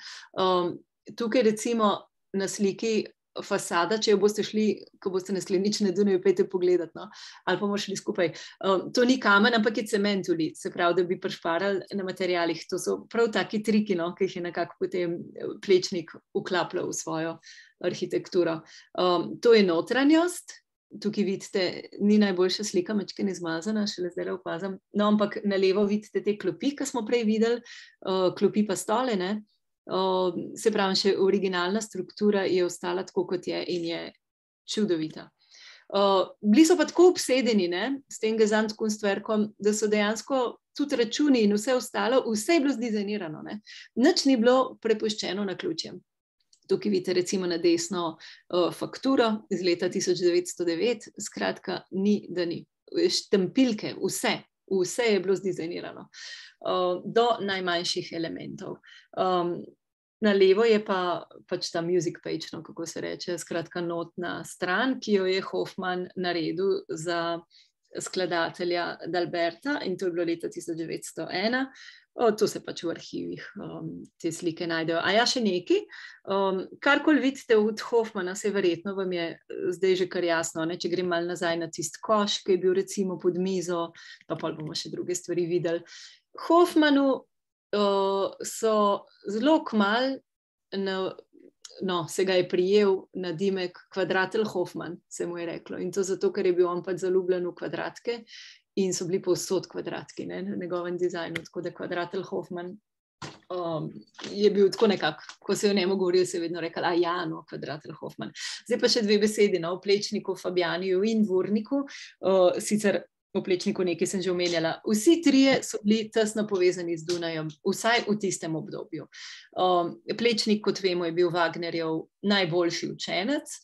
Tukaj recimo na sliki fasada, če jo boste šli, ko boste naslednjič na Dunaju, pejte pogledat, no? Ali pa bomo šli skupaj. To ni kamen, ampak je cement ulit, se pravi, da bi prišparali na materialih. To so prav taki triki, no, ki jih je nekako potem Plečnik vklapljal v svojo arhitekturo. To je notranjost. Tukaj vidite, ni najboljša slika, mečken izmazana, šele zdaj opazam. No, ampak na levo vidite te klopi, ki smo prej videli, klopi pa stole, ne? Se pravi, še originalna struktura je ostala tako, kot je in je čudovita. Bili so pa tako obsedeni, ne, s tem Gesamtkunstwerkom, da so dejansko tudi računi in vse ostalo, vse je bilo zdizajnirano, ne. Nič ni bilo prepuščeno naključjem. Tukaj vidite recimo na desno fakturo iz leta 1909, skratka ni, da ni. Štampilke, vse je bilo zdizajnirano. Do najmanjših elementov. Na levo je pa pač ta music page, no, kako se reče, skratka notna stran, ki jo je Hoffmann naredil za skladatelja D'Alberta in to je bilo leta 1901. To se pač v arhivih te slike najdejo. A ja, še nekaj, karkoli vidite od Hoffmana, se verjetno vam je zdaj že kar jasno, ne? Če grem malo nazaj na tist koš, ki je bil recimo pod mizo, pa pol bomo še druge stvari videli. Hoffmanu so zelo kmalu se ga je prijel nadimek Kvadratelj Hoffman, se mu je reklo. In to zato, ker je bil on pač zaljubljen v kvadratke in so bili povsod kvadratki, ne, na njegovem dizajnu. Tako da Kvadratelj Hoffman je bil tako nekako, ko se je o njemu govoril, se je vedno rekel, Kvadratelj Hoffman. Zdaj pa še dve besedi, v Plečniku, Fabjaniju in Vurniku, sicer v Plečniku nekaj sem že omenjala. Vsi trije so bili tesno povezani z Dunajem, vsaj v tistem obdobju. Plečnik, kot vemo, je bil Wagnerjev najboljši učenec,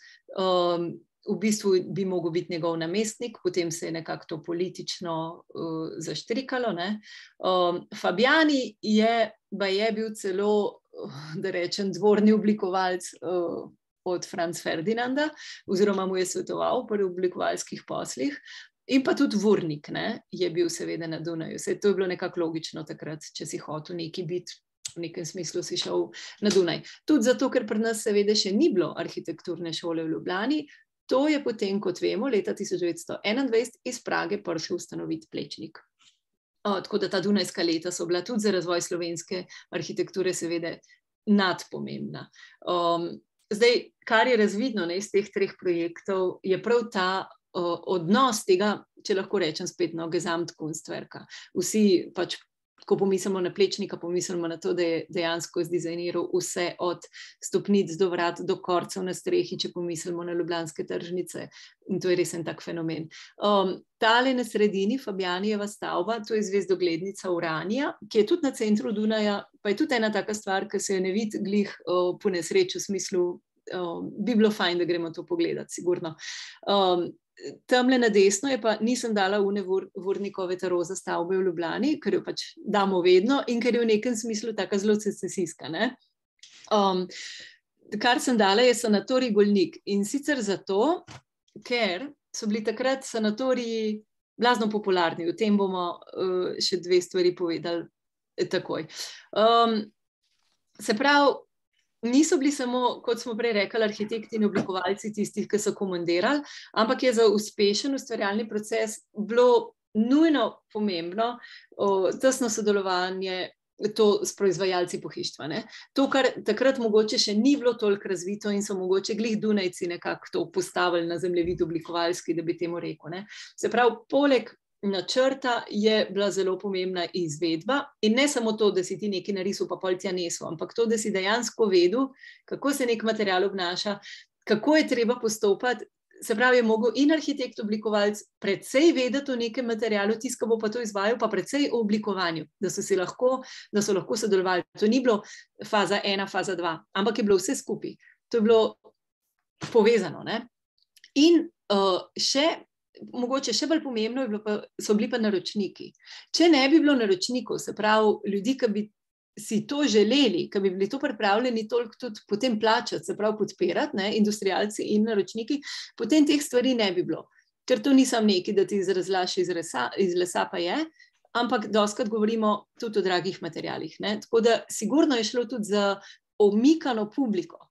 v bistvu bi mogel biti njegov namestnik, potem se je nekako to politično zaštrikalo. Ne? Fabjani je bil celo, da rečem, dvorni oblikovalec od Franz Ferdinanda, oziroma mu je svetoval pri oblikovalskih poslih. In pa tudi Vurnik, ne, je bil seveda na Dunaju. To je bilo nekako logično takrat, če si hotel neki biti, v nekem smislu si šel na Dunaj. Tudi zato, ker pri nas seveda še ni bilo arhitekturne šole v Ljubljani, to je potem, kot vemo, leta 1921 iz Prage prišel ustanoviti Plečnik. Tako da ta dunajska leta so bila tudi za razvoj slovenske arhitekture seveda nadpomembna. Zdaj, kar je razvidno iz teh treh projektov, je prav ta odnos tega, če lahko rečem spet, Gesamtkunstwerka. Vsi pač, ko pomislimo na Plečnika, pomislimo na to, da je dejansko zdizajniral vse od stopnic do vrat, do korcev na strehi, če pomislimo na ljubljanske tržnice. In to je res en tak fenomen. Tale na sredini, Fabjanijeva stavba, to je zvezdoglednica Uranija, ki je tudi na centru Dunaja, pa je tudi ena taka stvar, ki se je ne vidi glih po nesreči v smislu, bi bilo fajn, da gremo to pogledati, sigurno. Tamle na desno je pa, nisem dala une Vurnikove ta roza stavbe v Ljubljani, ker jo pač damo vedno in ker je v nekem smislu taka zelo secesijska. Kar sem dala je sanatorij Golnik in sicer zato, ker so bili takrat sanatoriji blazno popularni, o tem bomo še dve stvari povedali takoj. Se pravi, niso bili samo, kot smo prej rekli, arhitekti in oblikovalci tistih, ki so komandirali, ampak je za uspešen ustvarjalni proces bilo nujno pomembno tesno sodelovanje s proizvajalci pohištva. Ne? To, kar takrat mogoče še ni bilo toliko razvito in so mogoče glih Dunajci nekako to postavili na zemljevid oblikovalski, da bi temu rekel. Ne? Se pravi, poleg načrta je bila zelo pomembna izvedba in ne samo to, da si ti nekaj narisal pa pol tja nesel, ampak to, da si dejansko vedel, kako se nek material obnaša, kako je treba postopati. Se pravi, je mogel in arhitekt oblikovalec precej vedeti o nekem materialu, tisto, ki bo pa to izvajal, pa precej o oblikovanju, da so lahko sodelovali. To ni bilo faza 1, faza 2, ampak je bilo vse skupaj. To je bilo povezano. Ne? In mogoče še bolj pomembno so bili pa naročniki. Če ne bi bilo naročnikov, se pravi ljudi, ki bi si to želeli, ki bi bili to pripravljeni toliko tudi potem plačati, se pravi podpirati, ne, industrialci in naročniki, potem teh stvari ne bi bilo. Ker to nisem nekaj, da ti razlaš iz lesa pa je, ampak dostikrat govorimo tudi o dragih materialih. Ne. Tako da sigurno je šlo tudi za omikano publiko.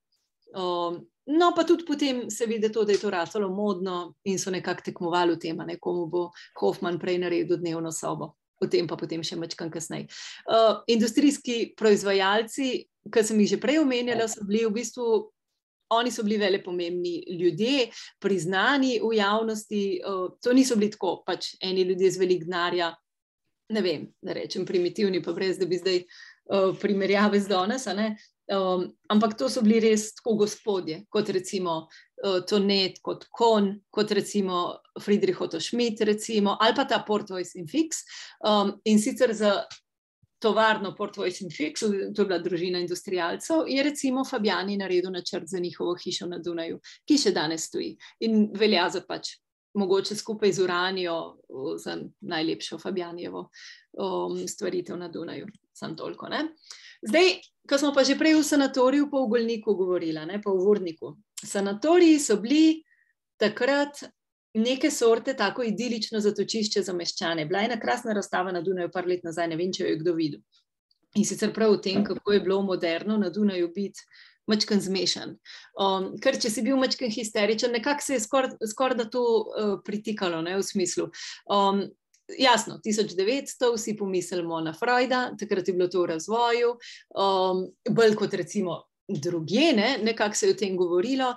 No, pa tudi potem se vidi to, da je to ratalo modno in so nekako tekmovali v tem, komu bo Hoffman prej naredil dnevno sobo. O tem pa potem še mačkam kasneje. Industrijski proizvajalci, ki sem jih že prej omenjala, so bili v bistvu, oni so bili velepomembni ljudje, priznani v javnosti, to niso bili tako, pač eni ljudje z velik denarja, ne vem, da rečem primitivni, pa brez, da bi zdaj primerjave z danes, ampak to so bili res tako gospodje, kot recimo Tonet, kot Kohn, kot recimo Friedrich Otto Schmidt, recimo, ali pa ta Portvoies in Fix. In sicer za tovarno Portvoies in Fix, to je bila družina industrialcev, je recimo Fabjani naredil načrt za njihovo hišo na Dunaju, ki še danes stoji in velja za pač mogoče skupaj z Uranijo za najlepšo Fabjanijevo stvaritev na Dunaju. Sam toliko, ne? Zdaj, ko smo pa že prej v sanatoriju pa v Golniku govorila, ne, pa v Vurniku. Sanatoriji so bili takrat neke sorte tako idilično zatočišče za meščane. Bila je ena krasna razstava na Dunaju par let nazaj, ne vem, če jo je kdo videl. in sicer prav o tem, kako je bilo moderno na Dunaju biti mačken zmešan. Ker če si bil mačken histeričen, nekako se je skoraj da to pritikalo, ne, v smislu. Jasno, 1900 vsi pomislimo na Freuda, takrat je bilo to v razvoju, bolj kot recimo drugje, nekako se je o tem govorilo.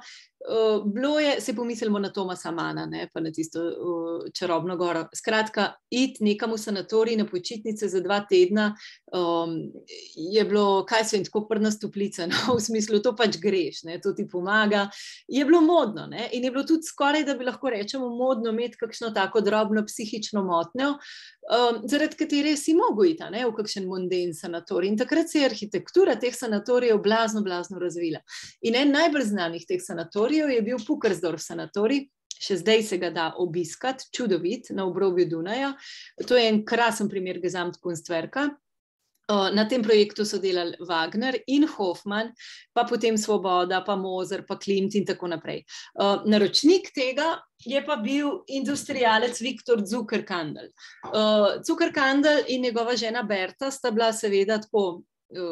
Se pomislimo na Thomasa Manna, pa na tisto čarobno goro. Skratka, iti nekam v sanatorij na počitnice za 2 tedna je bilo, kaj se jim tako prna stoplica, v smislu, to pač greš, to ti pomaga. Je bilo modno, in je bilo tudi skoraj, da bi lahko rečemo, modno imeti kakšno tako drobno psihično motnjo, zaradi katere si mogel iti, v kakšen monden sanatorij. In takrat se je arhitektura teh sanatorijev blazno razvila. In en najbolj znanih teh sanatorijev je bil Puffersdorf sanatorij, še zdaj se ga da obiskati, čudovit, na obrobju Dunaja. To je en krasen primer Gesamtkunstwerka. Na tem projektu so delali Wagner in Hofmann, pa potem Svoboda, pa Moser, pa Klimt in tako naprej. Naročnik tega je pa bil industrialec Viktor Zuckerkandl. Zuckerkandl in njegova žena Berta sta bila seveda tako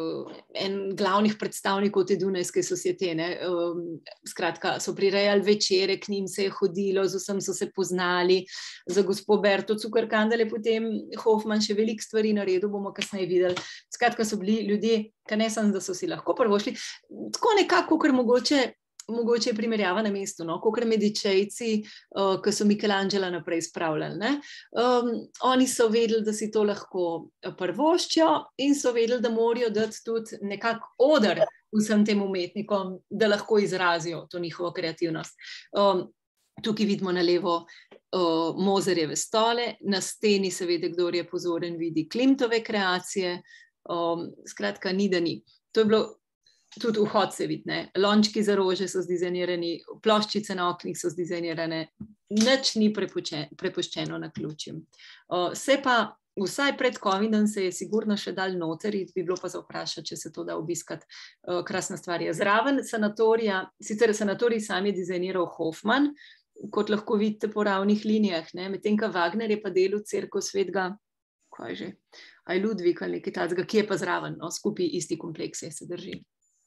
en glavnih predstavnikov te Dunajske societe. Skratka, so prirejali večere, k njim se je hodilo, z vsem so se poznali. Za gospo Berto Zuckerkandl je potem Hofmann še veliko stvari naredil, bomo kasneje videli. Skratka, so bili ljudje, ki ne samo, da so si lahko prvošli, tako nekako, ker mogoče je primerjava na mestu, kakor Medičejci, ki so Michelangela naprej spravljali. Oni so vedeli, da si to lahko prvoščijo in so vedeli, da morajo dati tudi nekako oder vsem tem umetnikom, da lahko izrazijo to njihovo kreativnost. Tukaj vidimo na levo Moserjeve stole, na steni seveda, kdor je pozoren, vidi Klimtove kreacije. Skratka, ni da ni. To je bilo tudi vhod se vidi, lončki za rože so zdizajnirani, ploščice na oknih so zdizajnirane, nič ni prepuščeno naključjem. Se pa vsaj pred covidom se je sigurno še dal noter, bi bilo pa za vprašati, če se to da obiskati. Krasna stvar je. Zraven sanatorija, sicer sanatorij sam je dizajniral Hofmann, kot lahko vidite po ravnih linijah, medtem ko Wagner je pa delal Cerkev svetega, kaj že, Ludvik ali nekaj takega, ki je pa zraven, skupaj isti kompleks se drži.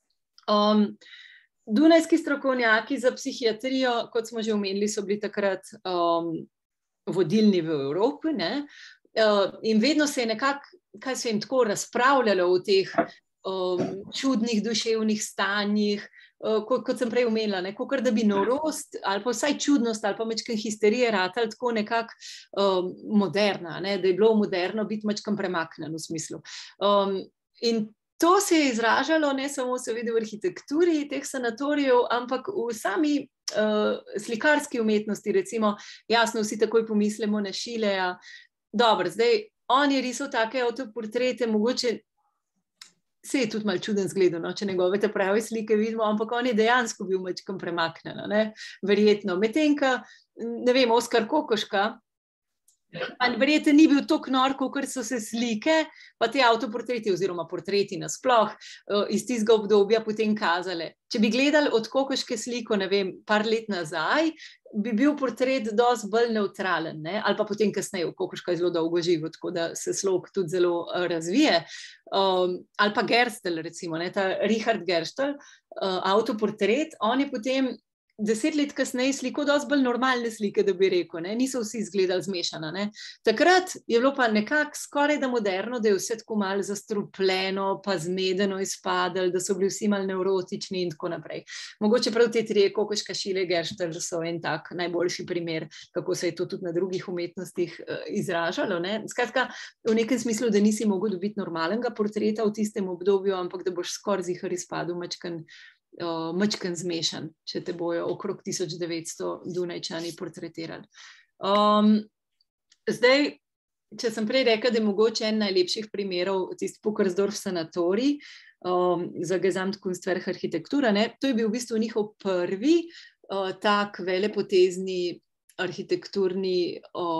Dunajski strokovnjaki za psihiatrijo, kot smo že omenili, so bili takrat vodilni v Evropi, in vedno se je nekako, kaj se jim tako razpravljalo o teh čudnih duševnih stanjih, kot sem prej omenila, kakor da bi norost ali pa vsaj čudnost ali pa majčken histerije ratali tako nekako moderna, da je bilo moderno biti majčken premaknen v smislu. In to se je izražalo ne samo seveda v arhitekturi teh sanatorijev, ampak v sami slikarski umetnosti, recimo, jasno, vsi takoj pomislimo na Schieleja. Dobro, zdaj, on je risal take avtoportrete, mogoče se je tudi malo čuden zgledal, če njegove te prave slike vidimo, ampak on je dejansko bil majčken premaknen, verjetno. Medtem ko, ne vem, Oskar Kokoška, verjetno ni bil tako nor, kakor so se slike, pa te avtoportreti oziroma portreti nasploh iz tistega obdobja potem kazale. Če bi gledali od Kokoške sliko, ne vem, par let nazaj, bi bil portret dosti bolj nevtralen, ali pa potem kasneje, Kokoška je zelo dolgo živel, tako da se slog tudi zelo razvije. Ali pa Gerstel, recimo, ta Richard Gerstel, avtoportret, on je potem 10 let kasneje sliko dosti bolj normalne slike, da bi rekel, niso vsi izgledali zmešana. Takrat je bilo pa nekako skoraj da moderno, da je vse tako malo zastrupljeno, pa zmedeno izpadalo, da so bili vsi malo nevrotični in tako naprej. Mogoče prav te trije, Kokoška, Schiele, Gerstel, so en tak najboljši primer, kako se je to tudi na drugih umetnostih izražalo. Skratka, v nekem smislu, da nisi mogel dobiti normalnega portreta v tistem obdobju, ampak da boš skoraj zihar izpadel mačken zmešan, če te bojo okrog 1900 Dunajčani portretirali. Zdaj, če sem prej rekla, da je mogoče en najlepših primerov tisti Puffersdorf sanatorij za Gesamtkunstwerk arhitektura, to je bil v bistvu njihov prvi tak velepotezni arhitekturni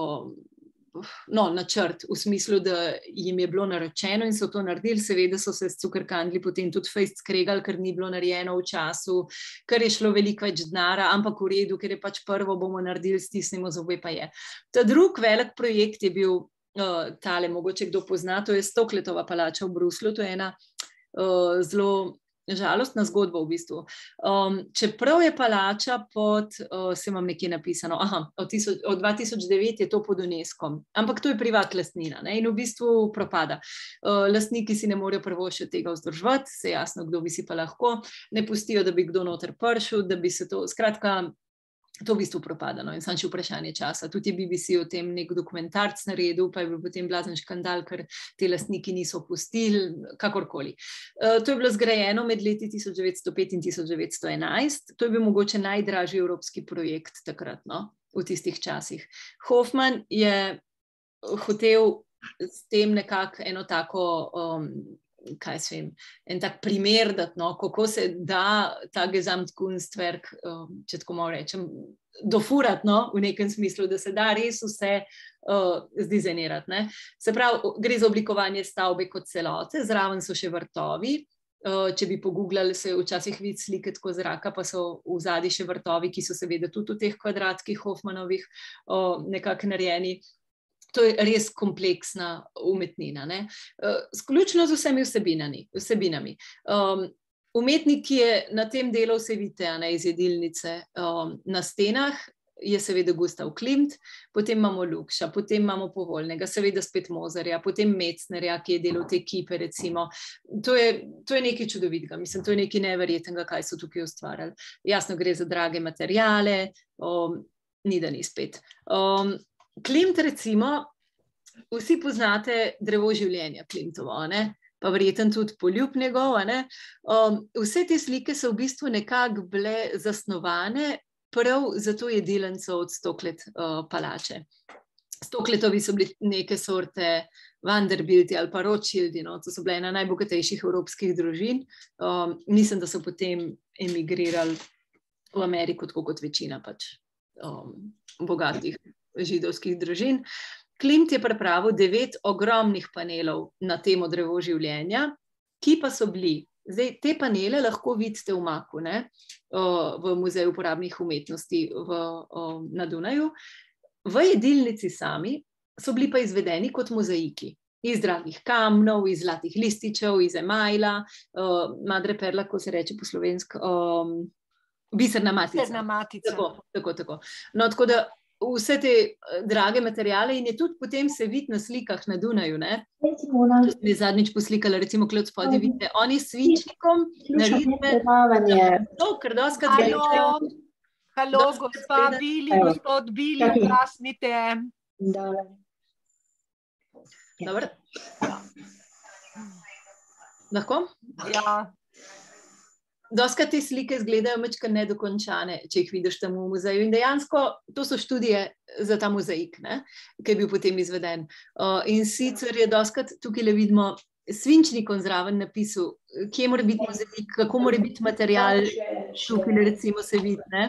načrt, v smislu, da jim je bilo naročeno in so to naredili. Seveda so se s Zuckerkandli potem tudi fejst skregali, ker ni bilo narejeno v času, ker je šlo veliko več denarja, ampak v redu, ker je pač prvo bomo naredili, stisnemo zobe, pa je. Ta drug velik projekt je bil tale, mogoče kdo pozna, to je Stokletova palača v Bruslju, to je ena zelo žalostna zgodba v bistvu. Čeprav je palača se imam nekje napisano, od 2009 je to pod UNESCO, ampak to je privat lastnina, ne, in v bistvu propada. Lastniki si ne morejo privoščiti tega vzdrževati, se jasno, kdo bi si pa lahko, ne pustijo, da bi kdo noter prišel, da bi se to, skratka, to v bistvu propada, no, in samo še vprašanje časa. Tudi BBC o tem nek dokumentarc naredil, pa je bil potem blazen škandal, ker te lastniki niso pustili, kakorkoli. To je bilo zgrajeno med leti 1905 in 1911, to je bil mogoče najdražji evropski projekt takrat, no, v tistih časih. Hoffman je hotel s tem nekako eno tako en tak primer dati, no, kako se da ta Gesamtkunstwerk, če tako malo rečem, dofurati, no, v nekem smislu, da se da res vse zdizajnirati, ne. Se pravi, gre za oblikovanje stavbe kot celote, zraven so še vrtovi, če bi pogooglali, se včasih vidi slike tako zraka, pa so v zadnji še vrtovi, ki so seveda tudi v teh kvadratkih Hoffmanovih nekako narejeni. To je res kompleksna umetnina, ne. Sključno z vsemi vsebinami. Umetnik, ki je na tem delu, se vidite, ne, iz jedilnice, na stenah, je seveda Gustav Klimt, potem imamo Lukša, potem imamo Povoljnega, seveda spet Mozarja, potem Metznerja, ki je delal te kipe, recimo. To je nekaj čudovitega, mislim, to je nekaj neverjetnega, kaj so tukaj ustvarjali. Jasno, gre za drage materiale, ni da ni spet. Klimt, recimo, vsi poznate Drevo življenja Klimtovo, ne? Pa verjetno tudi Poljub njegov, ne? Vse te slike so v bistvu nekako bile zasnovane prav za to jedilnico od Stoklet palače. Stokletovi so bili neke sorte Vanderbilti ali pa Rothschildi, no? To so bile ena najbogatejših evropskih družin. Mislim, da so potem emigrirali v Ameriko, tako kot večina pač bogatih židovskih družin. Klimt je pripravil 9 ogromnih panelov na temo Drevo življenja, ki pa so bili, zdaj te panele lahko vidite v Maku, ne, v Muzeju uporabnih umetnosti na Dunaju. V jedilnici sami so bili pa izvedeni kot mozaiki. Iz dragih kamnov, iz zlatih lističev, iz emajla, madreperla, ko se reče po slovensko, biserna matica. Biserna matica. Tako. No, tako da vse te drage materiale in je tudi potem se vidi na slikah na Dunaju, ne? Če ste zadnjič poslikali, recimo, kljub spodje, vidite, oni s svinčnikom naredite to, ker doskrat gledate. Halo, gospa Bili, gospod Bili, glasnite. Dobro. Lahko? Ja. Doskrat te slike izgledajo majčkeno nedokončane, če jih vidiš tam v muzeju. In dejansko to so študije za ta mozaik, ne, ki je bil potem izveden. In sicer je doskrat, tukaj le vidimo, svinčnikom zraven napisal, kje mora biti mozaik, kako mora biti material, tukaj recimo se vidi, ne.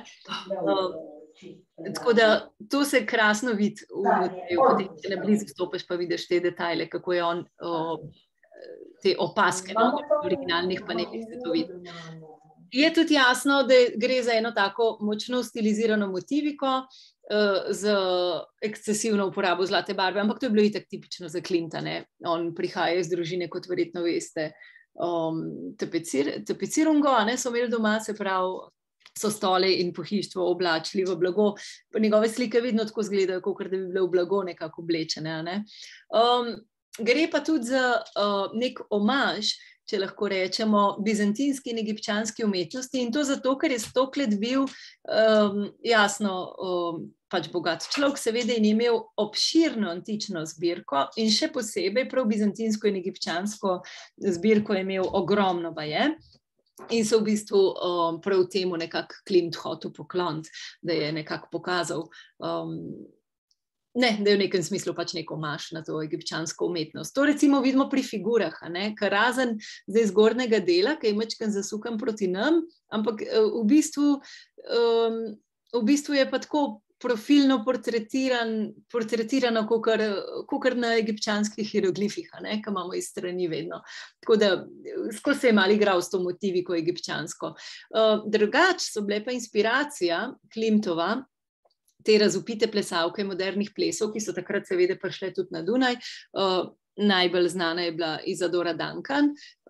Tako da to se krasno vidi v muzeju, potem če na blizu stopiš pa vidiš te detajle, kako je on te opaske, no, v originalnih panelih se to vidi. Je tudi jasno, da gre za eno tako močno stilizirano motiviko z ekscesivno uporabo zlate barve, ampak to je bilo itak tipično za Klimta, ne. On prihaja iz družine, kot verjetno veste, tapecirungo, ne, so imeli doma, se pravi, so stole in pohištvo oblačili v blago. Njegove slike vedno tako izgledajo, kot da bi bile v blago nekako oblečene, ne. Gre pa tudi za nek omaž, če lahko rečemo, bizantinski in egipčanski umetnosti, in to zato, ker je Stoklet bil jasno pač bogat človek, seveda, in je imel obširno antično zbirko in še posebej prav bizantinsko in egipčansko zbirko je imel ogromno baje. In so v bistvu prav temu nekako Klimt hotel pokloniti, da je nekako pokazal, da je v nekem smislu pač nek omaž na to egipčansko umetnost. To recimo vidimo pri figurah, ker razen zdaj zgornjega dela, ki je majčkeno zasukan proti nam, ampak v bistvu je pa tako profilno portretirano kakor na egipčanskih hieroglifih, ki imamo iz strani vedno. Tako da skozi se je malo igral s to motiviko egipčansko. Drugače so bile pa inspiracija Klimtova te razvpite plesalke modernih plesov, ki so takrat seveda prišle tudi na Dunaj. Najbolj znana je bila Isadora Duncan,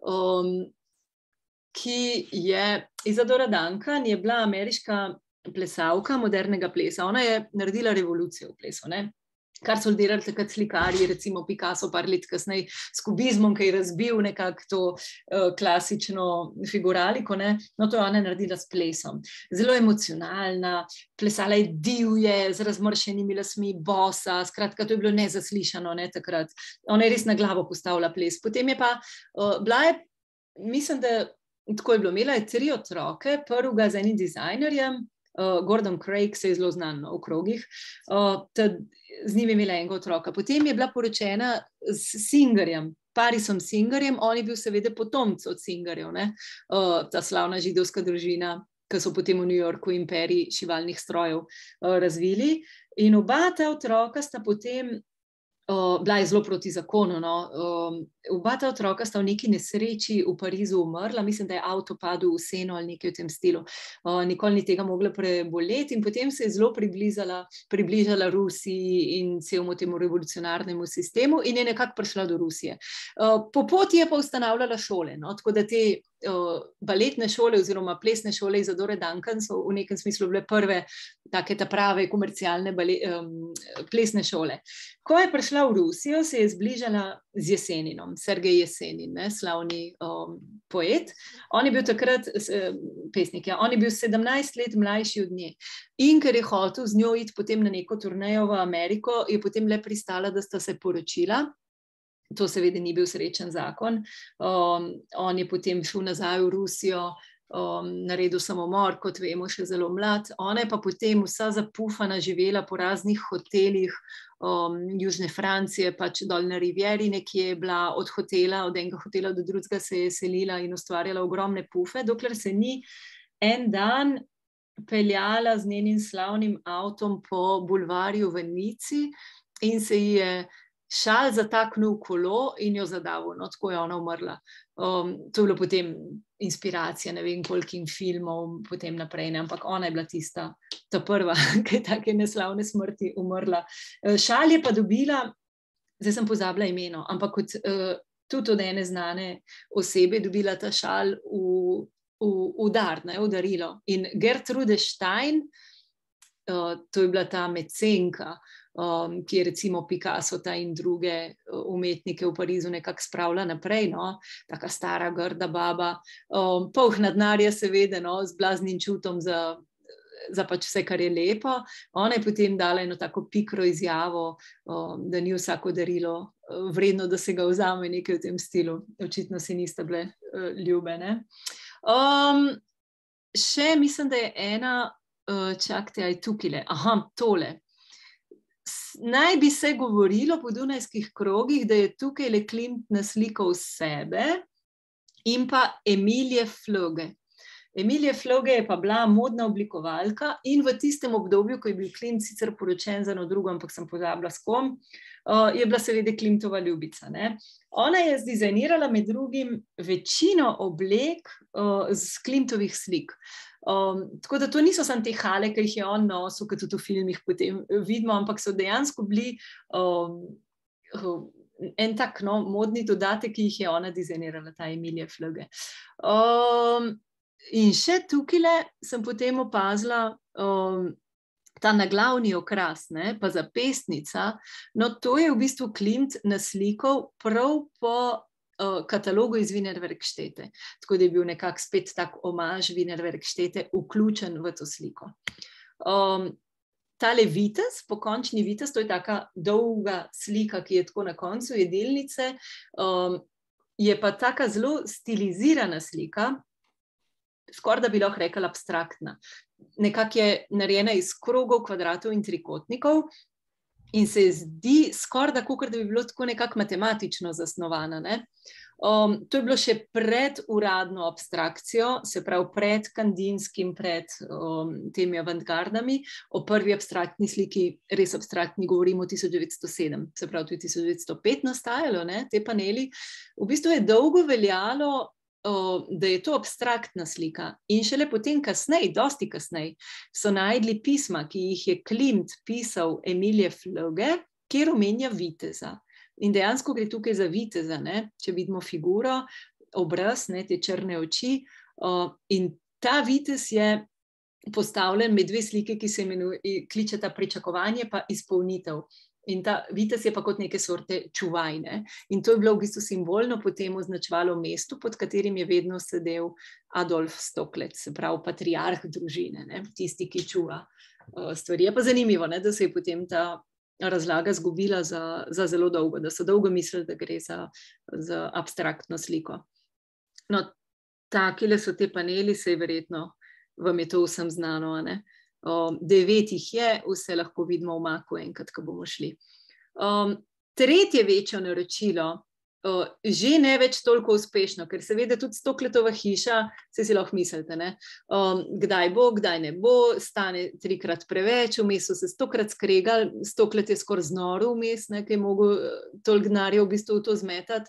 Isadora Duncan je bila ameriška plesalka modernega plesa. Ona je naredila revolucijo v plesu, ne? Kar so delali takrat slikarji, recimo Picasso par let kasneje s kubizmom, ki je razbil nekako to klasično figuraliko, ne? No, to je ona naredila s plesom. Zelo emocionalna, plesala je divje, z razmršenimi lasmi, bosa, skratka, to je bilo nezaslišano, ne, takrat. Ona je res na glavo postavila ples. Potem je pa mislim, da tako je bilo, imela je 3 otroke, prvega z enim dizajnerjem, Gordon Craig, se je zelo znan v krogih, z njim je imela enega otroka. Potem je bila poročena s Singerjem, Parisom Singerjem, on je bil seveda potomec od Singerjev, ne? Ta slavna židovska družina, ki so potem v New Yorku imperij šivalnih strojev razvili. In oba ta otroka sta potem, bila je zelo proti zakonu, no? Oba ta otroka sta v neki nesreči v Parizu umrla, mislim, da je avto padel v Seno ali nekaj v tem stilu. Nikoli ni tega mogla preboleti in potem se je zelo približala Rusiji in celemu temu revolucionarnemu sistemu in je nekako prišla do Rusije. Po poti je pa ustanavljala šole, no? Tako da te baletne šole oziroma plesne šole Isadore Duncan so v nekem smislu bile prve take ta prave komercialne plesne šole. Ko je prišla v Rusijo, se je zbližala z Jeseninom, Sergej Jesenin, ne, slavni poet. On je bil takrat pesnik, ja, on je bil 17 let mlajši od nje. In ker je hotel z njo iti potem na neko turnejo v Ameriko, je potem le pristala, da sta se poročila. To seveda ni bil srečen zakon. On je potem šel nazaj v Rusijo, naredil samomor, kot vemo, še zelo mlad. Ona je pa potem vsa zapufana živela po raznih hotelih Južne Francije, pač dol na Rivieri nekje je bila, od enega hotela do drugega se je selila in ustvarjala ogromne pufe, dokler se ni en dan peljala z njenim slavnim avtom po bulvarju v Nici in se ji je šal zataknil kolo in jo zadavil, no, tako je ona umrla. To je bilo potem inspiracija, ne vem kolikim filmov, potem naprej, ne, ampak ona je bila ta prva, ki je take neslavne smrti umrla. Šal je pa dobila, zdaj sem pozabila imeno, ampak tudi od ene znane osebe dobila ta šal v dar, ne, v darilo. In Gertrude Stein, to je bila ta mecenka, ki je recimo Picasso in druge umetnike v Parizu nekako spravila naprej, no, taka stara, grda baba, polna denarja seveda, no, z blaznim čutom za pač vse, kar je lepo. Ona je potem dala eno tako pikro izjavo, da ni vsako darilo vredno, da se ga vzame, nekaj v tem stilu. Očitno si nista bile ljube, ne. Še mislim, da je ena, čakajte, aj tukajle, tole. Naj bi se govorilo po dunajskih krogih, da je tukaj Klimt naslikal sebe in pa Emilie Floge. Emilie Floge je pa bila modna oblikovalka in v tistem obdobju, ko je bil Klimt sicer poročen za eno drugo, ampak sem pozabila s kom, je bila seveda Klimtova ljubica, ne. Ona je zdizajnirala med drugim večino oblek z Klimtovih slik. Tako da to niso samo te hale, ki jih je on nosil, kot tudi v filmih potem vidimo, ampak so dejansko bili en tak modni dodatek, ki jih je ona dizajnirala, ta Emilia Floge. In še tukajle sem potem opazila ta naglavni okras, ne, pa zapestnica, no to je v bistvu Klimt naslikal prav po katalogu iz Wienerwerkstätte, tako da je bil nekako spet tak omaž Wienerwerkstätte vključen v to sliko. Tale vitez, pokončni vitez, to je taka dolga slika, ki je tako na koncu jedilnice, je pa taka zelo stilizirana slika, skoraj da bi lahko rekla abstraktna. Nekako je narejena iz krogov, kvadratov in trikotnikov, in se zdi skoraj da, kakor da bi bilo tako nekako matematično zasnovana, ne. To je bilo še pred uradno abstrakcijo, se pravi pred Kandinskim, pred temi avantgardami. O prvi abstraktni sliki, res abstraktni, govorimo 1907, se pravi tudi 1905 nastajalo, ne, te paneli. V bistvu je dolgo veljalo da je to abstraktna slika. In šele potem kasneje, dosti kasneje, so najdli pisma, ki jih je Klimt pisal Emilije Flöge, kjer omenja viteza. In dejansko gre tukaj za viteza, ne? Če vidimo figuro, obraz, ne, te črne oči, in ta vitez je postavljen med dve slike, ki se kličeta pričakovanje pa izpolnitev. In ta vitez je pa kot neke sorte čuvaj, ne? In to je bilo v bistvu simbolno potem označevalo mesto, pod katerim je vedno sedel Adolf Stoklec, se pravi patriarh družine, ne? Tisti, ki čuva stvari. Je pa zanimivo, ne? Da se je potem ta razlaga zgubila za zelo dolgo, da so dolgo mislili, da gre za abstraktno sliko. No, takile so te paneli, saj verjetno vam je to vsem znano, ne? 9 jih je, vse lahko vidimo v maku enkrat, ko bomo šli. Tretje večjo naročilo, že ne več toliko uspešno, ker seveda tudi Stokletova hiša, se si lahko mislite, ne? Kdaj bo, kdaj ne bo, stane 3-krat preveč, vmes so se 100-krat skregali, Stoklet je skoraj znoril vmes, ne, ki je mogel toliko denarja v bistvu v to zmetati.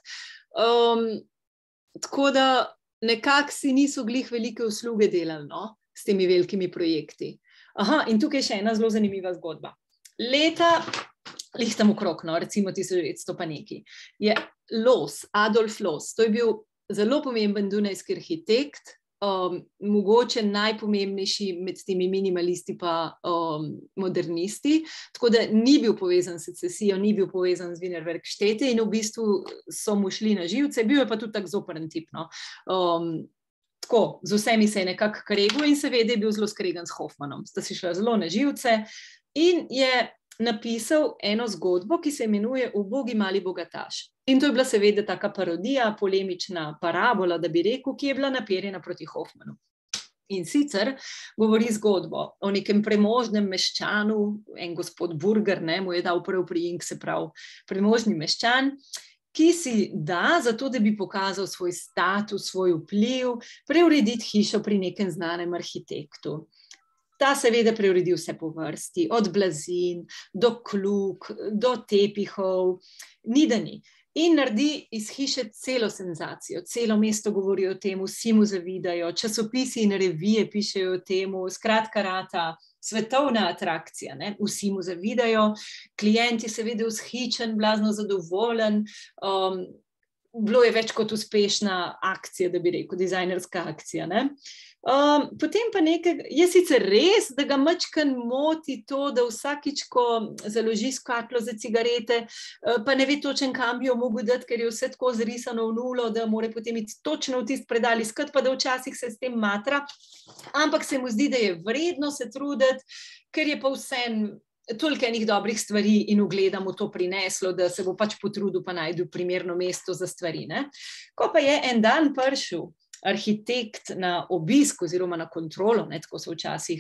Tako da nekako si niso glih velike usluge delali, no, s temi velikimi projekti. Aha, in tukaj je še ena zelo zanimiva zgodba. Leta, tam okrog, no, recimo 1900 pa neki, je Loos, Adolf Loos, to je bil zelo pomemben dunajski arhitekt, mogoče najpomembnejši med temi minimalisti pa modernisti, tako da ni bil povezan s secesijo, ni bil povezan z Wienerwerkstätte in v bistvu so mu šli na živce, bil je pa tudi tak zoprn tip, no. Tako, z vsemi se je nekako kregel in seveda je bil zelo skregan s Hoffmanom. Sta si šla zelo na živce in je napisal eno zgodbo, ki se imenuje Ubogi mali bogataš. In to je bila seveda taka parodija, polemična parabola, da bi rekel, ki je bila naperjena proti Hoffmanu. In sicer govori zgodbo o nekem premožnem meščanu, en gospod Burger, ne, mu je dal prvi priimek, se pravi premožni meščan, ki si da, zato da bi pokazal svoj status, svoj vpliv, preurediti hišo pri nekem znanem arhitektu. Ta seveda preuredi vse po vrsti, od blazin, do kluk, do tepihov, ni da ni. In naredi iz hiše celo senzacijo, celo mesto govori o tem, vsi mu zavidajo, časopisi in revije pišejo o tem, skratka rata svetovna atrakcija, ne? Vsi mu zavidajo, klient je seveda vzhičen, blazno zadovoljen, bilo je več kot uspešna akcija, da bi rekel, dizajnerska akcija, ne? Potem pa je sicer res, da ga majčkeno moti to, da vsakič, ko založi skatlo za cigarete, pa ne ve točen, kam bi jo mogel dati, ker je vse tako zrisano v nulo, da mora potem iti točno v tist predal iskat, pa da včasih se s tem matra, ampak se mu zdi, da je vredno se truditi, ker je pa vseeno toliko enih dobrih stvari in ugleda mu to prineslo, da se bo pač potrudil pa najdu primerno mesto za stvari, ne. Ko pa je en dan prišel arhitekt na obisk oziroma na kontrolo, ne, tako so včasih,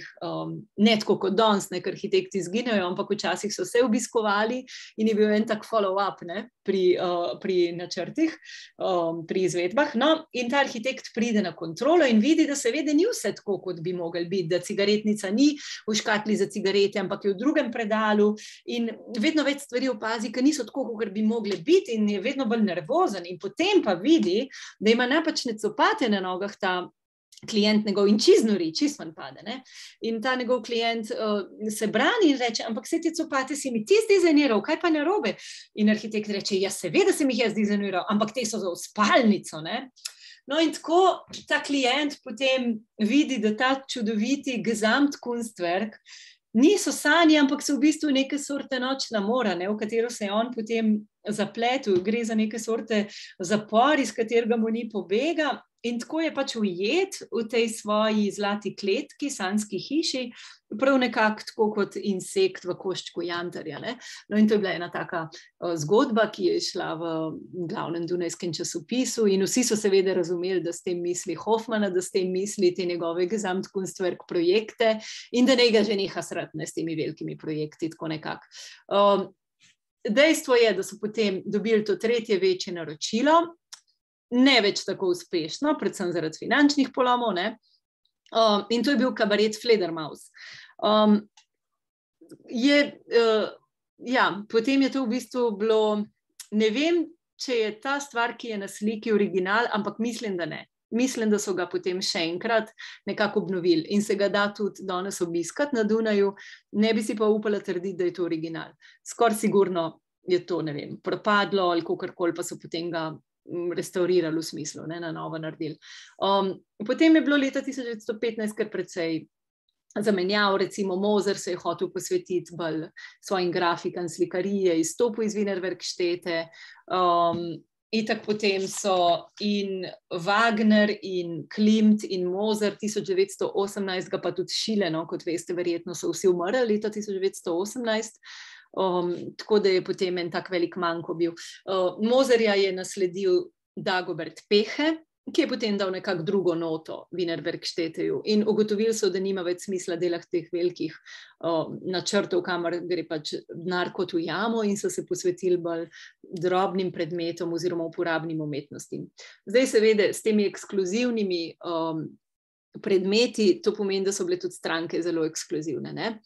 ne tako kot danes, ne, ker arhitekti izginejo, ampak včasih so se obiskovali in je bil en tak follow-up, ne, pri načrtih, pri izvedbah. No, in ta arhitekt pride na kontrolo in vidi, da seveda ni vse tako, kot bi mogli biti, da cigaretnica ni v škatli za cigarete, ampak je v drugem predalu in vedno več stvari opazi, ki niso tako, kot bi mogli biti in je vedno bolj nervozen in potem pa vidi, da ima napačne copate na nogah ta klient njegov in čiznori, čist van pade, ne. In ta njegov klient se brani in reče, ampak vse te copate si mi ti zdizajniral, kaj pa narobe? In arhitekt reče, ja seveda sem jih jaz zdizajniral, ampak te so za v spalnico, ne. No in tako ta klient potem vidi, da ta čudoviti Gesamtkunstwerk niso sanje, ampak so v bistvu neke sorte nočna mora, ne, v katero se je on potem zapletel, gre za neke sorte zapor, iz katerega mu ni pobega. In tako je pač ujet v tej svoji zlati kletki, sanjski hiši, prav nekako tako kot insekt v koščku jantarja, ne. No in to je bila ena taka zgodba, ki je šla v glavnem dunajskem časopisu in vsi so seveda razumeli, da s tem misli Hoffmana, da s tem misli te njegove Gesamtkunstwerk projekte in da njega že neha srati s temi velikimi projekti, tako nekako. Dejstvo je, da so potem dobili to tretje večje naročilo, ne več tako uspešno, predvsem zaradi finančnih polomov, ne. In to je bil kabaret Fledermaus. Potem je to v bistvu bilo, ne vem, če je ta stvar, ki je na sliki original, ampak mislim, da ne. mislim, da so ga potem še enkrat nekako obnovili in se ga da tudi danes obiskati na Dunaju, ne bi si pa upala trditi, da je to original. Skoraj sigurno je to, ne vem, propadlo ali kakorkoli, pa so potem ga restaurirali v smislu, ne, na novo naredili. Potem je bilo leta 1915 kar precej zamenjav, recimo Moser se je hotel posvetiti bolj svojim grafikam slikarije, izstopil iz Wienerwerkstätte, itak potem so in Wagner in Klimt in Moser 1918, pa tudi Schiele, no, kot veste, verjetno so vsi umrli leta 1918, tako da je potem en tak velik manko bil. Moserja je nasledil Dagobert Pehe, ki je potem dal nekako drugo noto Wienerwerkstätteju in ugotovili so, da nima več smisla delati teh velikih načrtov, kamor gre pač denar kot v jamo in so se posvetili bolj drobnim predmetom oziroma uporabnim umetnostim. Zdaj seveda s temi ekskluzivnimi predmeti, to pomeni, da so bile tudi stranke zelo ekskluzivne, ne?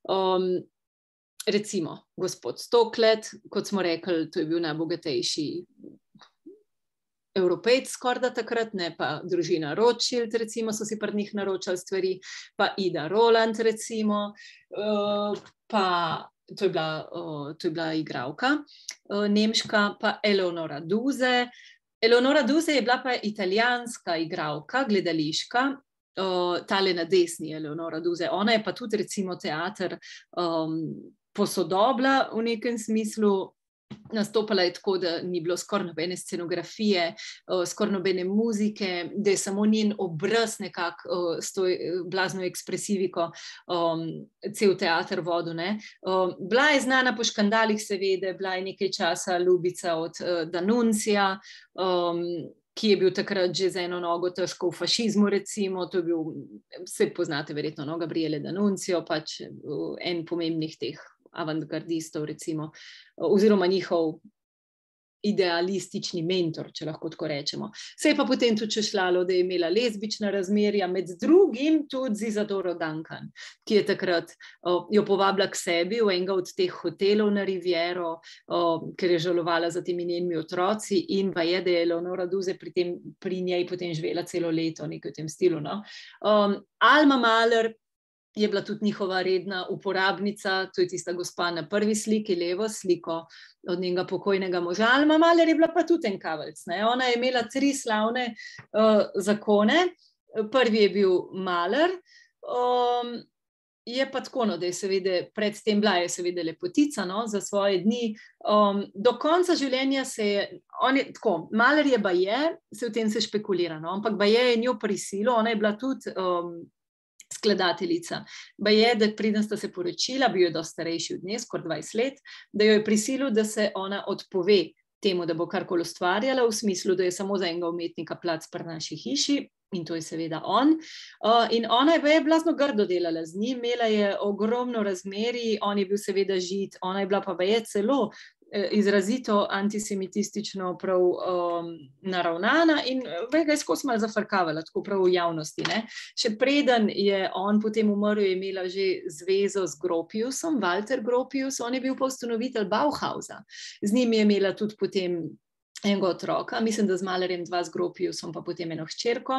Recimo, gospod Stoklet, kot smo rekli, to je bil najbogatejši Evropejc skorda takrat, ne, pa družina Rothschild, recimo, so si pri njih naročali stvari, pa Ida Roland, recimo, pa to je bila igralka nemška, pa Eleonora Duse. Eleonora Duse je bila pa italijanska igralka, gledališka, tale na desni Eleonora Duse. Ona je pa tudi recimo teater posodobila v nekem smislu. Nastopala je tako, da ni bilo skoraj nobene scenografije, skoraj nobene muzike, da je samo njen obraz nekako s to blazno ekspresiviko cel teater vodil, ne. Bila je znana po škandalih seveda, bila je nekaj časa ljubica od D'Annunzia, ki je bil takrat že z eno nogo težko v fašizmu, recimo, to je bil, vse poznate verjetno, no, Gabriele D'Annunzio, pač en pomembnih teh avantgardistov, recimo, oziroma njihov idealistični mentor, če lahko tako rečemo. Se je pa potem tudi šlalo, da je imela lezbična razmerja, med drugim tudi z Isadoro Duncan, ki je takrat jo povabila k sebi v enega od teh hotelov na Riviero, ker je žalovala za temi njenimi otroci in pa je, da je Eleonora Duse pri njej potem živela celo leto, nekaj v tem stilu, no. Alma Mahler je bila tudi njihova redna uporabnica, to je tista gospa na prvi sliki, levo sliko od njenega pokojnega moža. Alma Mahler je bila pa tudi en kaveljc, ne. Ona je imela 3 slavne zakone, prvi je bil Mahler, je pa tako, no, da je seveda predtem bila je seveda lepotica, no, za svoje dni. Do konca življenja se je, tako, Mahler je baje, se v tem se špekulira, no, ampak baje je njo prisilil, ona je bila tudi skladateljica. Baje, da preden sta se poročila, bil je dosti starejši od nje, skoraj 20 let, da jo je prisilil, da se ona odpove temu, da bo karkoli ustvarjala, v smislu, da je samo za enega umetnika plac pri naši hiši, in to je seveda on. In ona je blazno grdo delala z njim, imela je ogromno razmerij, on je bil seveda Žid, ona je bila pa baje celo izrazito antisemitistično prav naravnana in ga je skozi malo zafrkavala, tako prav v javnosti, ne. Še preden je on potem umrl, je imela že zvezo z Gropiusom, Walter Gropius, on je bil pa ustanovitelj Bauhausa. Z njim je imela tudi potem enega otroka, mislim, da z Mahlerjem 2, z Gropiusom pa potem eno hčerko.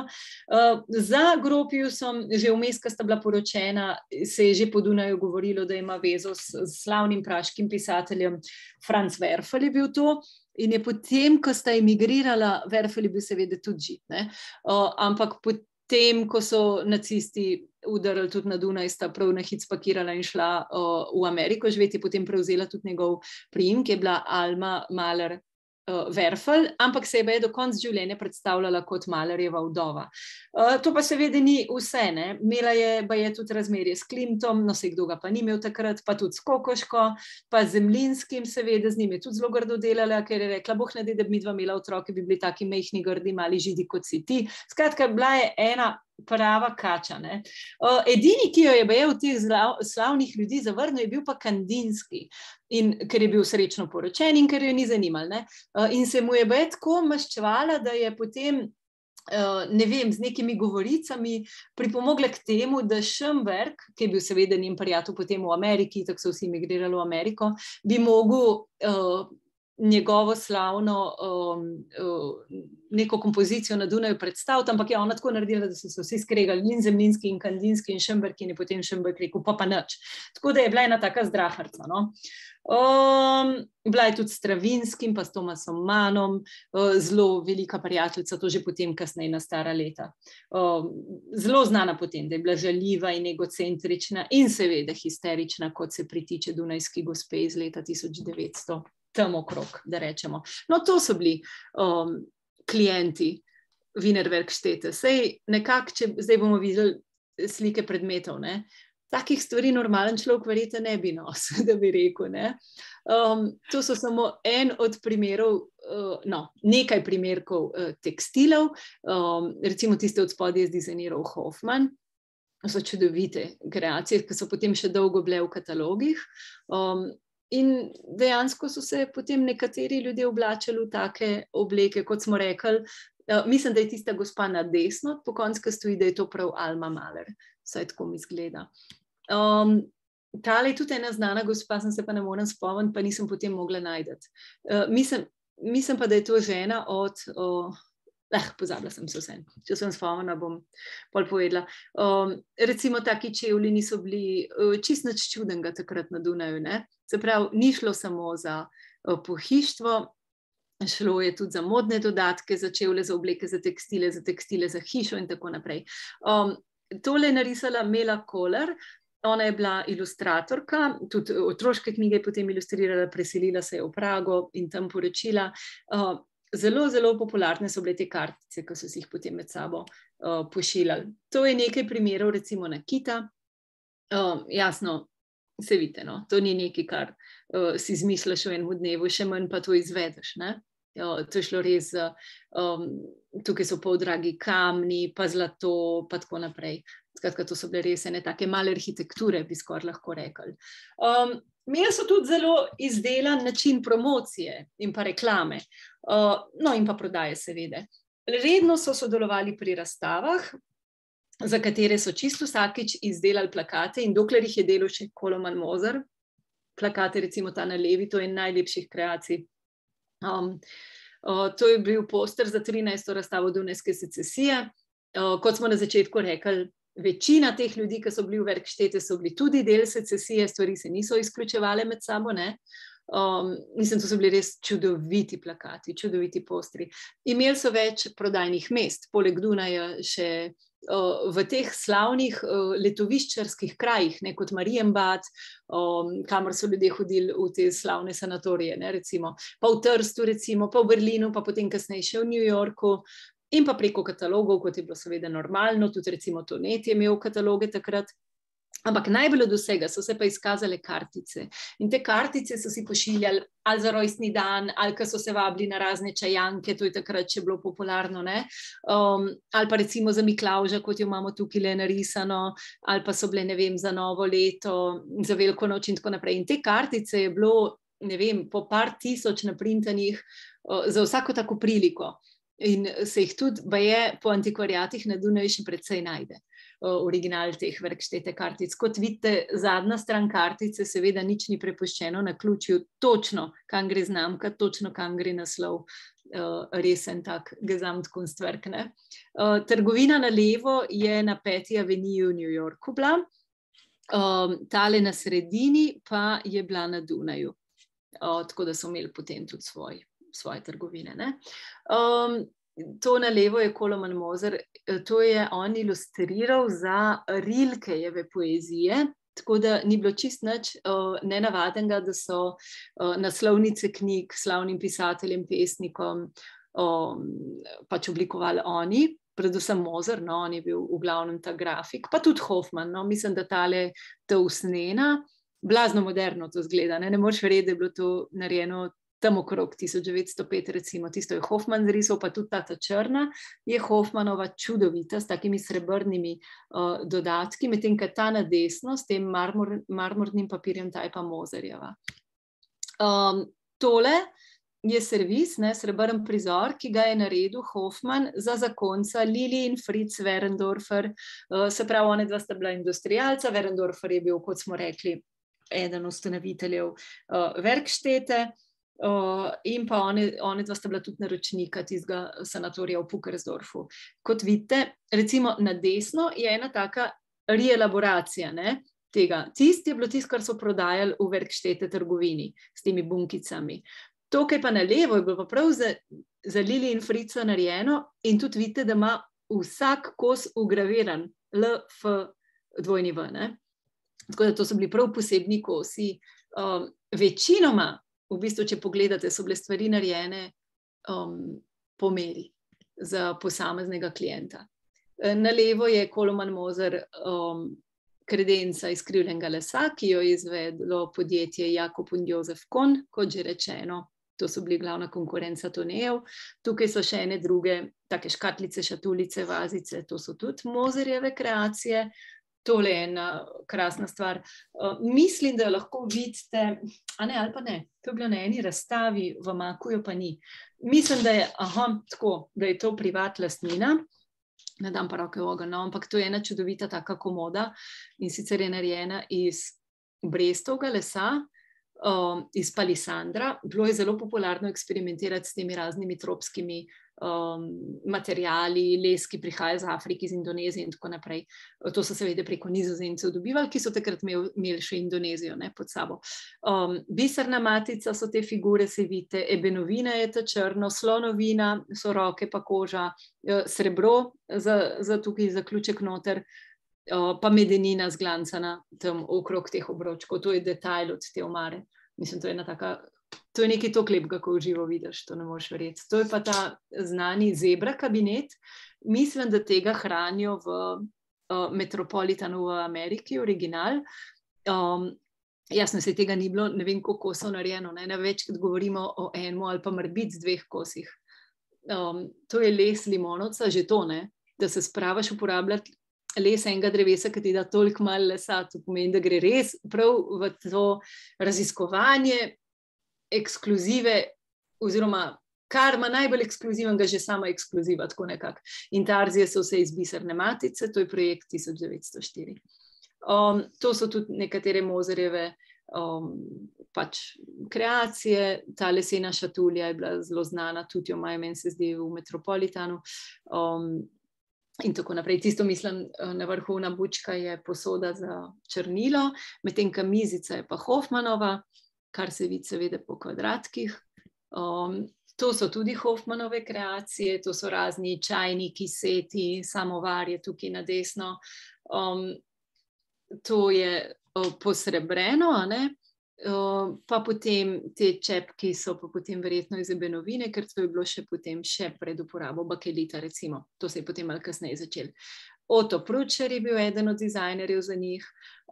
Za Gropiusom, že vmes, ko sta bila poročena, se je že po Dunaju govorilo, da ima vezo s slavnim praškim pisateljem, Franz Werfel je bil to, in je potem, ko sta emigrirala, Werfel je bil seveda tudi Žid, ne, ampak potem, ko so nacisti udarili tudi na Dunaj, sta prav na hit spakirala in šla v Ameriko živeti, potem prevzela tudi njegov priimek, ki je bila Alma Mahler Werfel, ampak se je do konca življenja predstavljala kot Mahlerjeva vdova. To pa seveda ni vse, ne. Imela je tudi razmerje s Klimtom, no saj kdo ga pa ni imel takrat, pa tudi s Kokoško, pa z Zemlinskim, seveda z njim je tudi zelo grdo delala, ker je rekla, boh ne dej, da bi midva imela otroke, bi bili taki majhni, grdi, mali Židi kot si ti. Skratka, bila je ena prava kača, ne. Edini, ki jo je baje od teh slavnih ljudi zavrnil, je bil pa Kandinski, in ker je bil srečno poročen in ker jo ni zanimalo, ne. In se mu je baje tako maščevala, da je potem, ne vem, z nekimi govoricami pripomogla k temu, da Schönberg, ki je bil seveda njen prijatelj potem v Ameriki, tako so vsi emigrirali v Ameriko, bi mogel njegovo slavno neko kompozicijo na Dunaju predstaviti, ampak je ona tako naredila, da so se vsi skregali, in Zemljinski, in Kandinski, in Šemberk, in je potem Šemberk rekel, pa nič. Tako da je bila ena taka zdraharca, no. Bila je tudi s Stravinskim, pa s Tomasom Mannom, zelo velika prijateljica, to že potem kasneje na stara leta. Zelo znana potem, da je bila žaljiva in egocentrična in seveda histerična, kot se pritiče dunajski gospe iz leta 1900. Tam okrog, da rečemo. No, to so bili klienti Wienerwerkstätte. Sej nekako, če zdaj bomo videli slike predmetov, ne? Takih stvari normalen človek verjetno ne bi nosil, da bi rekel, ne? To so samo en od primerov, nekaj primerkov tekstilov, recimo tiste od spodaj je dizajniral Hoffman, so čudovite kreacije, ki so potem še dolgo bile v katalogih. In dejansko so se potem nekateri ljudje oblačili v take obleke, kot smo rekli. Mislim, da je tista gospa na desno, po koncu stoji, da je to prav Alma Mahler. Vsaj tako mi izgleda. Tale je tudi ena znana gospa, sem se pa ne morem spomniti, pa nisem potem mogla najdeti. Mislim pa, da je to žena od... pozabila sem se vse. Če sem spomnila, bom pol povedala. Recimo taki čevlji niso bili čist nič čudenega takrat na Dunaju, ne? Se pravi, ni šlo samo za pohištvo, šlo je tudi za modne dodatke, za čevlje, za obleke, za tekstile, za hišo in tako naprej. Tole je narisala Mela Kohler, ona je bila ilustratorka, tudi otroške knjige je potem ilustrirala, preselila se je v Prago in tam poročila. Zelo, zelo popularne so bile te kartice, ki so si jih potem med sabo pošiljali. To je nekaj primerov, recimo nakita. Jasno, se vidite, no? To ni nekaj, kar si izmisliš v enem dnevu, še manj pa to izvedeš, ne? To je šlo res, tukaj so poldragi kamni, pa zlato, pa tako naprej. Skratka, to so bile res ene take male arhitekture, bi skoraj lahko rekli. Imeli so tudi zelo izdelan način promocije in pa reklame, no in pa prodaje seveda. Redno so sodelovali pri razstavah, za katere so čisto vsakič izdelali plakate in dokler jih je delal še Koloman Moser, plakate recimo ta na levi, to je najlepših kreacij. To je bil poster za 13. razstavo Dunajske secesije. Kot smo na začetku rekli, večina teh ljudi, ki so bili v Werkstätte, so bili tudi del secesije, stvari se niso izključevale med sabo, ne. Mislim, to so bili res čudoviti plakati, čudoviti postri. Imeli so več prodajnih mest, poleg Dunaja še v teh slavnih letoviščarskih krajih, ne, kot Marienbad, kamor so ljudje hodili v te slavne sanatorije, ne, recimo, pa v Trstu, recimo, pa v Berlinu, pa potem kasneje še v New Yorku. In pa preko katalogov, kot je bilo seveda normalno, tudi recimo Tonet je imel kataloge takrat. Ampak najbolj od vsega so se pa izkazale kartice. In te kartice so si pošiljali ali za rojstni dan, ali ko so se vabili na razne čajanke, to je takrat še bilo popularno, ne? Ali pa recimo za Miklavža, kot jo imamo tukaj narisano, ali pa so bile, ne vem, za novo leto, za veliko noč in tako naprej. In te kartice je bilo, ne vem, po par tisoč naprintanih za vsako tako priliko. In se jih tudi baje po antikvariatih na Dunaju še precej najde, original teh Werkstätte kartic. Kot vidite, zadnja stran kartice, seveda nič ni prepuščeno na ključju, točno kam gre znamka, točno kam gre naslov, resen tak Gesamtkunstwerk, ne. Trgovina na levo je na 5. aveniji v New Yorku bila, tale na sredini pa je bila na Dunaju. Tako da so imeli potem tudi svoje trgovine, ne. To na levo je Koloman Moser, to je on ilustriral za Rilkejeve poezije, tako da ni bilo čist nič nenavadnega, da so naslovnice knjig slavnim pisateljem, pesnikom pač oblikovali oni, predvsem Moser, no, on je bil v glavnem ta grafik, pa tudi Hoffman, no, mislim, da tale ta usnjena, blazno moderno to zgleda, ne moreš verjeti, da je bilo to narejeno tam okrog 1905, recimo, tisto je Hoffman zrisal, pa tudi ta črna je Hoffmanova čudovita, s takimi srebrnimi dodatki, medtem ko ta na desno, s tem marmornim papirjem, ta je pa Moserjeva. Tole je servis, ne, srebrn prizor, ki ga je naredil Hoffman za zakonca Lili in Fritz Werendorfer, se pravi, one dva sta bila industrialca, Werendorfer je bil, kot smo rekli, eden ustanoviteljev Werkstätte. in pa one dva sta bila tudi naročnika tistega sanatorija v Pukersdorfu. Kot vidite, recimo na desno je ena taka reelaboracija, ne, tega. Tisti je bilo tisto, kar so prodajali v Werkstätte trgovini s temi bunkicami. Tukaj pa na levo je bilo pa prav za Lili in Frico narejeno in tudi vidite, da ima vsak kos ugraviran LF2V, ne. Tako da to so bili prav posebni kosi. Večinoma, v bistvu, če pogledate, so bile stvari narejene po meri za posameznega klienta. Na levo je Koloman Moser kredenca izkrivljenega lesa, ki jo je izvedlo podjetje Jakob und Josef Kohn, kot že rečeno. To so bili glavna konkurenca Tonejev. Tukaj so še ene druge, take škatlice, šatulice, vazice, to so tudi Moserjeve kreacije. Tole je ena krasna stvar. Mislim, da lahko vidite, ali pa ne, to je bilo na eni razstavi, v Makuju pa ni. Mislim, da je, da je to privat lastnina, ne dam pa roke v ogenj, no, ampak to je ena čudovita taka komoda in sicer je narejena iz brestovega lesa, iz palisandra. Bilo je zelo popularno eksperimentirati s temi raznimi tropskimi materiali, les, ki prihaja iz Afrike, iz Indonezije in tako naprej. To so seveda preko Nizozemcev dobivali, ki so takrat imeli še Indonezijo, ne, pod sabo. Biserna matica so te figure, se vidite, ebenovina je ta črno, slonovina so roke pa koža, srebro za tukaj zaključek noter, pa medenina zglancana tam okrog teh obročkov. To je detajl od te omare. Mislim, to je ena taka, to je nekaj toliko lepega, ko v živo vidiš, to ne moreš verjeti. To je pa ta znani zebra kabinet. Mislim, da tega hranijo v Metropolitanu v Ameriki, original. Jasno, se tega ni bilo, ne vem, koliko kosov narejeno, ne večkrat govorimo o enem ali pa morbiti 2 kosih. To je les limonovca, že to, ne, da se spravaš uporabljati les enega drevesa, ki ti da toliko malo lesa, to pomeni, da gre res prav v to raziskovanje ekskluzive, oziroma kar ima najbolj ekskluzivnega, že sama ekskluziva, tako nekako. Intarzije so vse iz biserne matice, to je projekt 1904. To so tudi nekatere Moserjeve pač kreacije, ta lesena šatulja je bila zelo znana, tudi jo imajo, meni se zdi, v Metropolitanu. In tako naprej. Tisto, mislim, na vrhovna bučka je posoda za črnilo, medtem ko mizica je pa Hofmanova, kar se vidi seveda po kvadratkih. To so tudi Hofmanove kreacije, to so razni čajniki, seti, samovar je tukaj na desno. To je posrebreno, a ne? Pa potem te čepki so pa potem verjetno iz ebenovine, ker to je bilo še potem še pred uporabo bakelita, recimo. To se je potem malo kasneje začelo. Otto Pručer je bil eden od dizajnerjev za njih.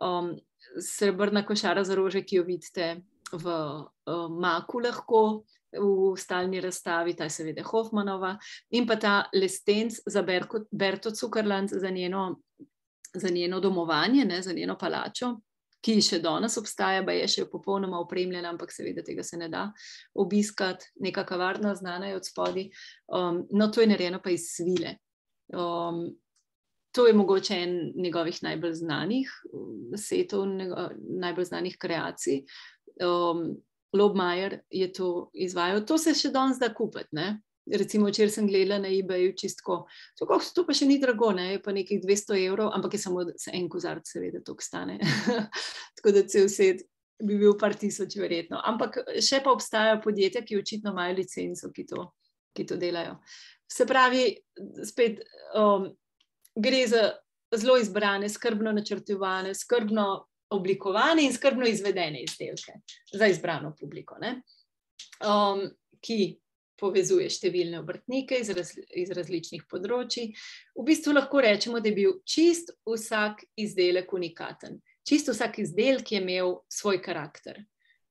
Srebrna košara za rože, ki jo vidite v Maku lahko, v stalni razstavi, ta je seveda Hofmanova. In pa ta lestenc za Berto Zukerland, za njeno domovanje, ne, za njeno palačo, ki še danes obstaja, pa je še popolnoma opremljena, ampak seveda tega se ne da obiskati. Neka kavarna znana je od spodaj. No, to je narejeno pa iz svile. To je mogoče en njegovih najbolj znanih setov, najbolj znanih kreacij. Lobmajer je to izvajal. To se še danes da kupiti, ne? Recimo, včeraj sem gledala na eBayu čistko, to pa še ni drago, ne, je pa nekih 200 €, ampak je samo en kozarc, seveda, toliko stane. Tako da cel set bi bil par tisoč verjetno. Ampak še pa obstajajo podjetja, ki očitno imajo licenco, ki to delajo. Se pravi, spet gre za zelo izbrane, skrbno načrtovane, skrbno oblikovane in skrbno izvedene izdelke za izbrano publiko, ne, ki povezuje številne obrtnike iz različnih področij. V bistvu lahko rečemo, da je bil čist vsak izdelek unikaten. Čist vsak izdelek je imel svoj karakter.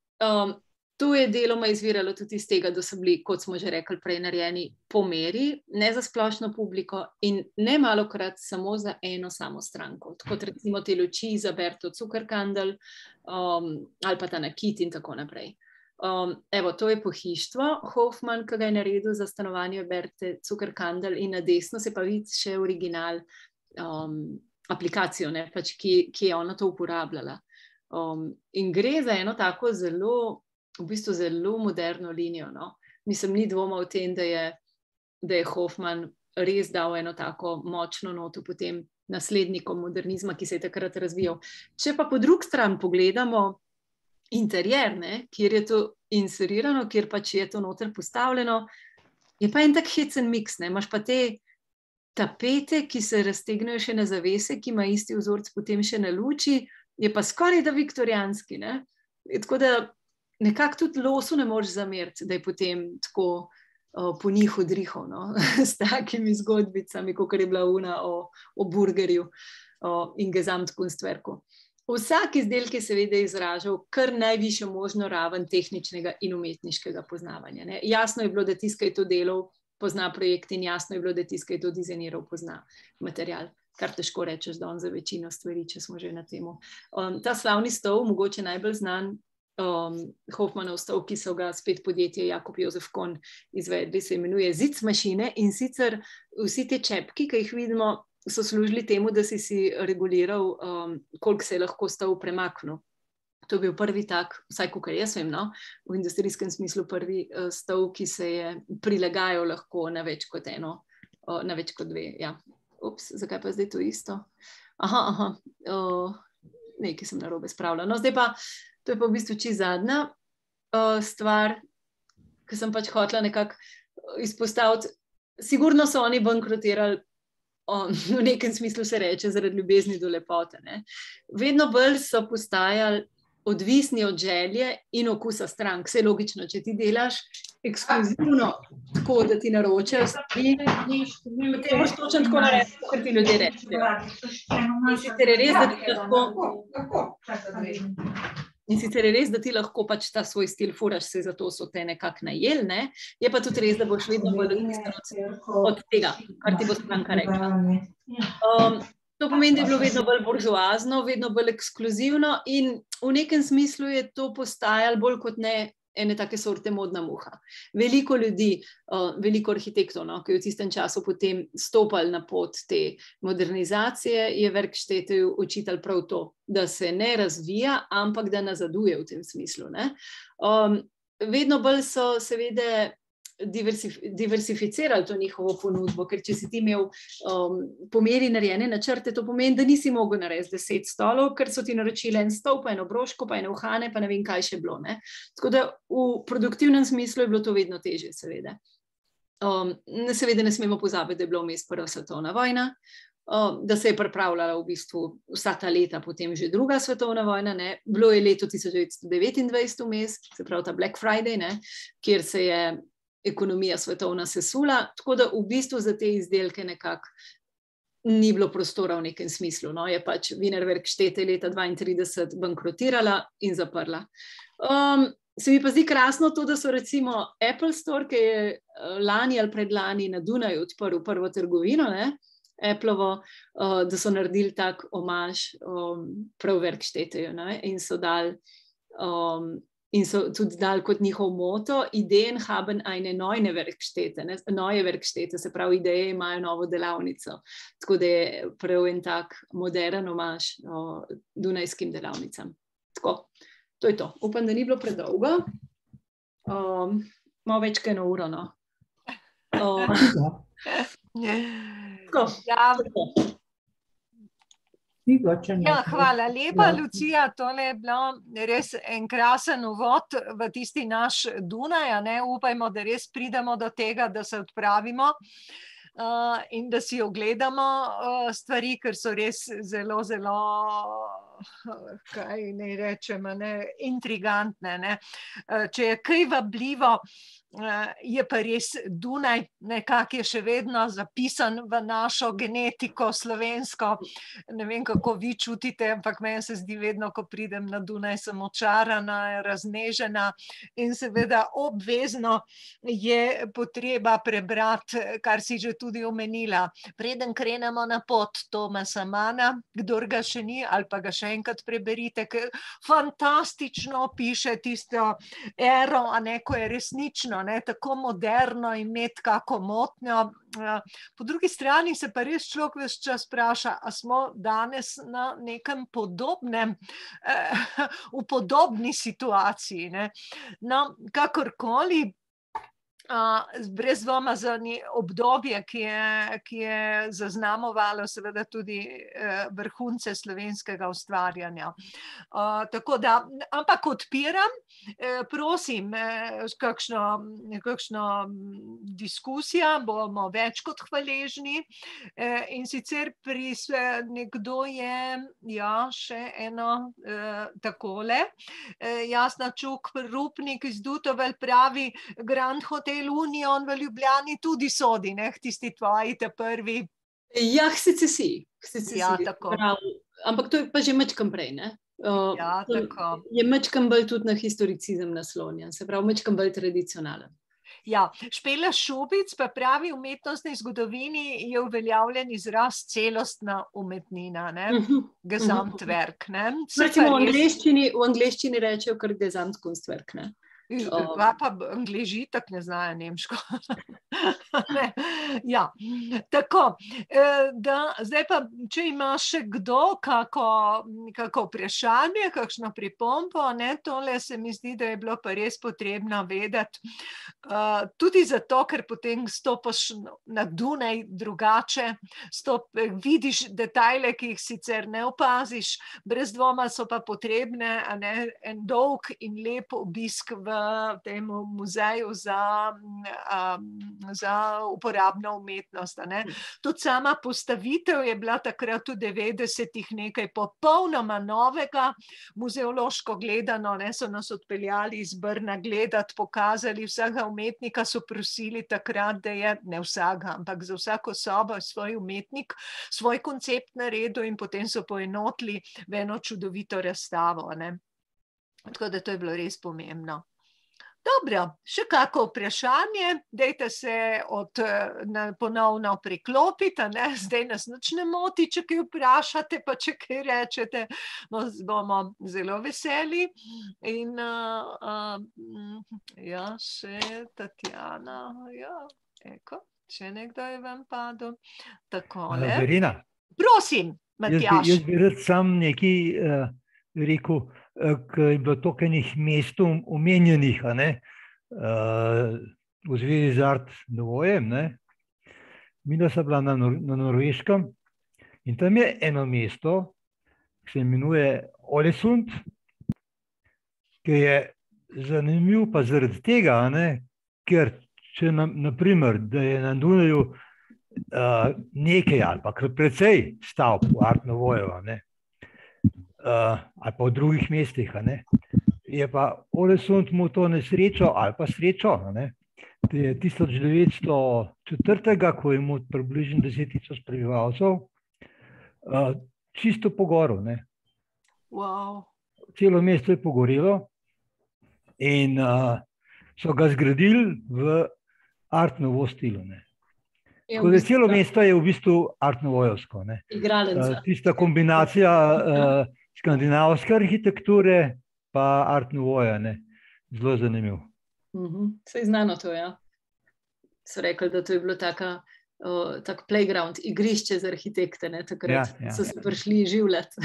To je deloma izviralo tudi iz tega, da so bili, kot smo že rekli prej, narejeni po meri, ne za splošno publiko in ne malokrat samo za eno samo stranko. Kot recimo te luči za Berto Zukerkandl ali pa ta nakit in tako naprej. Evo, to je pohištvo Hofmann, ki ga je naredil za stanovanje Berte Zukerkandl in na desno se pa vidi še original aplikacijo, ne, pač, ki je ona to uporabljala. In gre za eno tako zelo v bistvu zelo moderno linijo. No? Mislim, ni dvoma o tem, da je Hoffman res dal eno tako močno noto potem naslednikom modernizma, ki se je takrat razvijal. Če pa po drugi strani pogledamo interjer, ne, kjer je to inserirano, kjer pač je to noter postavljeno, je pa en tak hecen miks, ne, imaš pa te tapete, ki se raztegnejo še na zavese, ki ima isti vzorc potem še na luči, je pa skoraj da viktorijanski, ne. Tako da nekako tudi losu ne moreš zameriti, da je potem tako po njih odrihal, no, s takimi zgodbicami, kakor je bila una o burgerju in Gesamtkunstwerku. Vsak izdelek je seveda izražal kar najvišjo možno raven tehničnega in umetniškega poznavanja. Ne. Jasno je bilo, da tisti, ki je to delal, pozna projekt in jasno je bilo, da tisti, ki je to dizajniral, pozna material, kar težko rečeš danes za večino stvari, če smo že na temu. Ta slavni stol, mogoče najbolj znan, Hoffmanov stol, ki so ga spet podjetje Jakob Josef Kohn izvedli, se imenuje Sitzmaschine in sicer vsi te čepki, ki jih vidimo, so služili temu, da si reguliral, koliko se je lahko stol premaknil. To je bil prvi tak, vsaj kakor jaz vem, no, v industrijskem smislu prvi stol, ki se je prilagajal lahko na več kot eno, na več kot dve. Ja. Ups, zakaj pa zdaj to isto? Nekaj sem narobe spravila. No, zdaj pa, to je pa v bistvu čisto zadnja stvar, ki sem pač hotela nekako izpostaviti. Sigurno so oni bankrotirali, v nekem smislu se reče, zaradi ljubezni do lepote. Ne. Vedno bolj so postajali odvisni od želje in okusa strank. Vse logično, če ti delaš ekskluzivno tako, da ti naročajo stvari, potem moraš točno tako narediti, kar ti ljudje rečejo. In sicer je res, da ti lahko pač ta svoj stil furaš, se zato so te nekako najeli, ne? Je pa tudi res, da boš vedno bolj odvisen od tega, kar ti bo stranka rekla. To pomeni, da je bilo vedno bolj buržoazno, vedno bolj ekskluzivno in v nekem smislu je to postajalo bolj kot ne ene take sorte modna muha. Veliko ljudi, veliko arhitektov, no, ki je v tistem času potem stopali na pot te modernizacije, je Werkstätteju očitali prav to, da se ne razvija, ampak da nazaduje v tem smislu. Ne. Vedno bolj so seveda diversificirali to njihovo ponudbo, ker če si ti imel po meri narejene načrte, to pomeni, da nisi mogel narediti 10 stolov, ker so ti naročili en stol, pa eno broško, pa ene uhane, pa ne vem, kaj še bilo. Ne? Tako da v produktivnem smislu je bilo to vedno težje, seveda. Seveda ne smemo pozabiti, da je bila vmes Prva svetovna vojna, da se je pripravljala v bistvu vsa ta leta, potem že Druga svetovna vojna, ne? Bilo je leto 1929 vmes, se pravi ta Black Friday, ne? Kjer se je ekonomija svetovna sesula, tako da v bistvu za te izdelke nekako ni bilo prostora v nekem smislu. No? Je pač Wiener Werkstätte leta 1932 bankrotirala in zaprla. Se mi pa zdi krasno to, da so recimo Apple Store, ki je lani ali predlani na Dunaju odprl prvo trgovino, ne? Appleovo, da so naredili tak omaž prav Werkstätteju, ne? In so dali in so tudi dali kot njihov moto, Ideen haben eine neue Werkstätte, neue Werkstätte, se pravi, ideje imajo novo delavnico. Tako da je prav en tak modern omaž dunajskim delavnicam. Tako, to je to. Upam, da ni bilo predolgo. Malo več kaj na uro, no. Tako, ja. Ja, hvala lepa, Ja. Lucija, tole je bilo res en krasen uvod v tisti naš Dunaj, ne? Upajmo, da res pridemo do tega, da se odpravimo in da si ogledamo stvari, ker so res zelo, zelo, kaj naj rečem, ne, intrigantne. Ne? Če je kaj vabljivo, je pa res Dunaj, nekako je še vedno zapisan v našo genetiko slovensko. Ne vem, kako vi čutite, ampak meni se zdi vedno, ko pridem na Dunaj, sem očarana, raznežena in seveda obvezno je potreba prebrati, kar si že tudi omenila. Preden krenemo na pot Thomasa Manna, kdor ga še ni ali pa ga še še enkrat preberite, ker fantastično piše tisto ero, a ne, ko je resnično, ne, tako moderno imeti kako motnjo. Po drugi strani se pa res človek ves čas vpraša, a smo danes na nekem podobnem, v podobni situaciji, ne. No, kakorkoli, brez dvoma za obdobje, ki je zaznamovalo seveda tudi vrhunce slovenskega ustvarjanja. Tako da, ampak odpiram, prosim, kakšno diskusijo, bomo več kot hvaležni, in sicer nekdo je, še eno takole, Jasna Čuk Rupnik iz Dutovelj pravi, Grand Hotel Union v Ljubljani tudi sodi, ne, tisti tvoji prvi. Ja, sicer si. Ja, tako. Ampak to je pa že majčkeno prej, ne? Ja, tako. Je majčkeno bolj tudi na historicizem naslonjen, se pravi majčkeno bolj tradicionalen. Ja, Špela Šubic pa pravi, v umetnostni zgodovini je uveljavljen izraz celostna umetnina, ne? Gesamtwerk, ne? Recimo v angleščini rečejo kar Gesamtkunstwerk, ne? Pa Angleži tak ne znajo nemško. Ja, tako, da zdaj pa, če ima še kdo kako vprašanje, kakšno pripombo, ne, tole se mi zdi, da je bilo pa res potrebno vedeti. Tudi zato, ker potem stopiš na Dunaj drugače, vidiš detajle, ki jih sicer ne opaziš, brez dvoma so pa potrebne, a ne, en dolg in lep obisk v tem muzeju za uporabno umetnost, a ne. Tudi sama postavitev je bila takrat v 90-ih nekaj popolnoma novega, muzeološko gledano, ne, so nas odpeljali iz Brna gledati, pokazali vsega umetnika, so prosili takrat, da je, ne vsega, ampak za vsako sobo svoj umetnik, svoj koncept naredil in potem so poenotili v eno čudovito razstavo, ne. Tako da to je bilo res pomembno. Dobro, še kako vprašanje, dajte se ponovno priklopiti, ne, zdaj nas nič ne moti, če kaj vprašate, pa če kaj rečete, bomo zelo veseli. In ja, še Tatjana, ja, eko, če nekdo je vam padel, takole. Verena. Prosim, Matjaž. Jaz bi rad sam nekaj rekel, ker je bilo toliko enih mest omenjenih, a ne, v zvezi z Art Nouvojem, ne. Midva sta bila na Norveškem in tam je eno mesto, ki se imenuje Ålesund, ki je zanimiv pa zaradi tega, a ne, ker če na primer, da je na Dunaju nekaj ali pa kar precej stavb v Art Nouvoju, a ne, ali pa v drugih mestih, a ne. Je pa Ålesund mu to nesrečo ali pa srečo, a ne, 1904, ko je imel približno 10.000 prebivalcev, čisto pogorel, ne. Wow. Celo mesto je pogorelo in so ga zgradili v Art Nouveau stilu, ne. Tako da celo mesto je v bistvu Art Nouvojevsko, ne. Igralnica. Tista kombinacija skandinavske arhitekture pa Art Nouvoja, ne. Zelo zanimiv. Saj znano to, ja. So rekli, da to je bilo tak playground, igrišče za arhitekte, ne, takrat. Ja. So se prišli življati.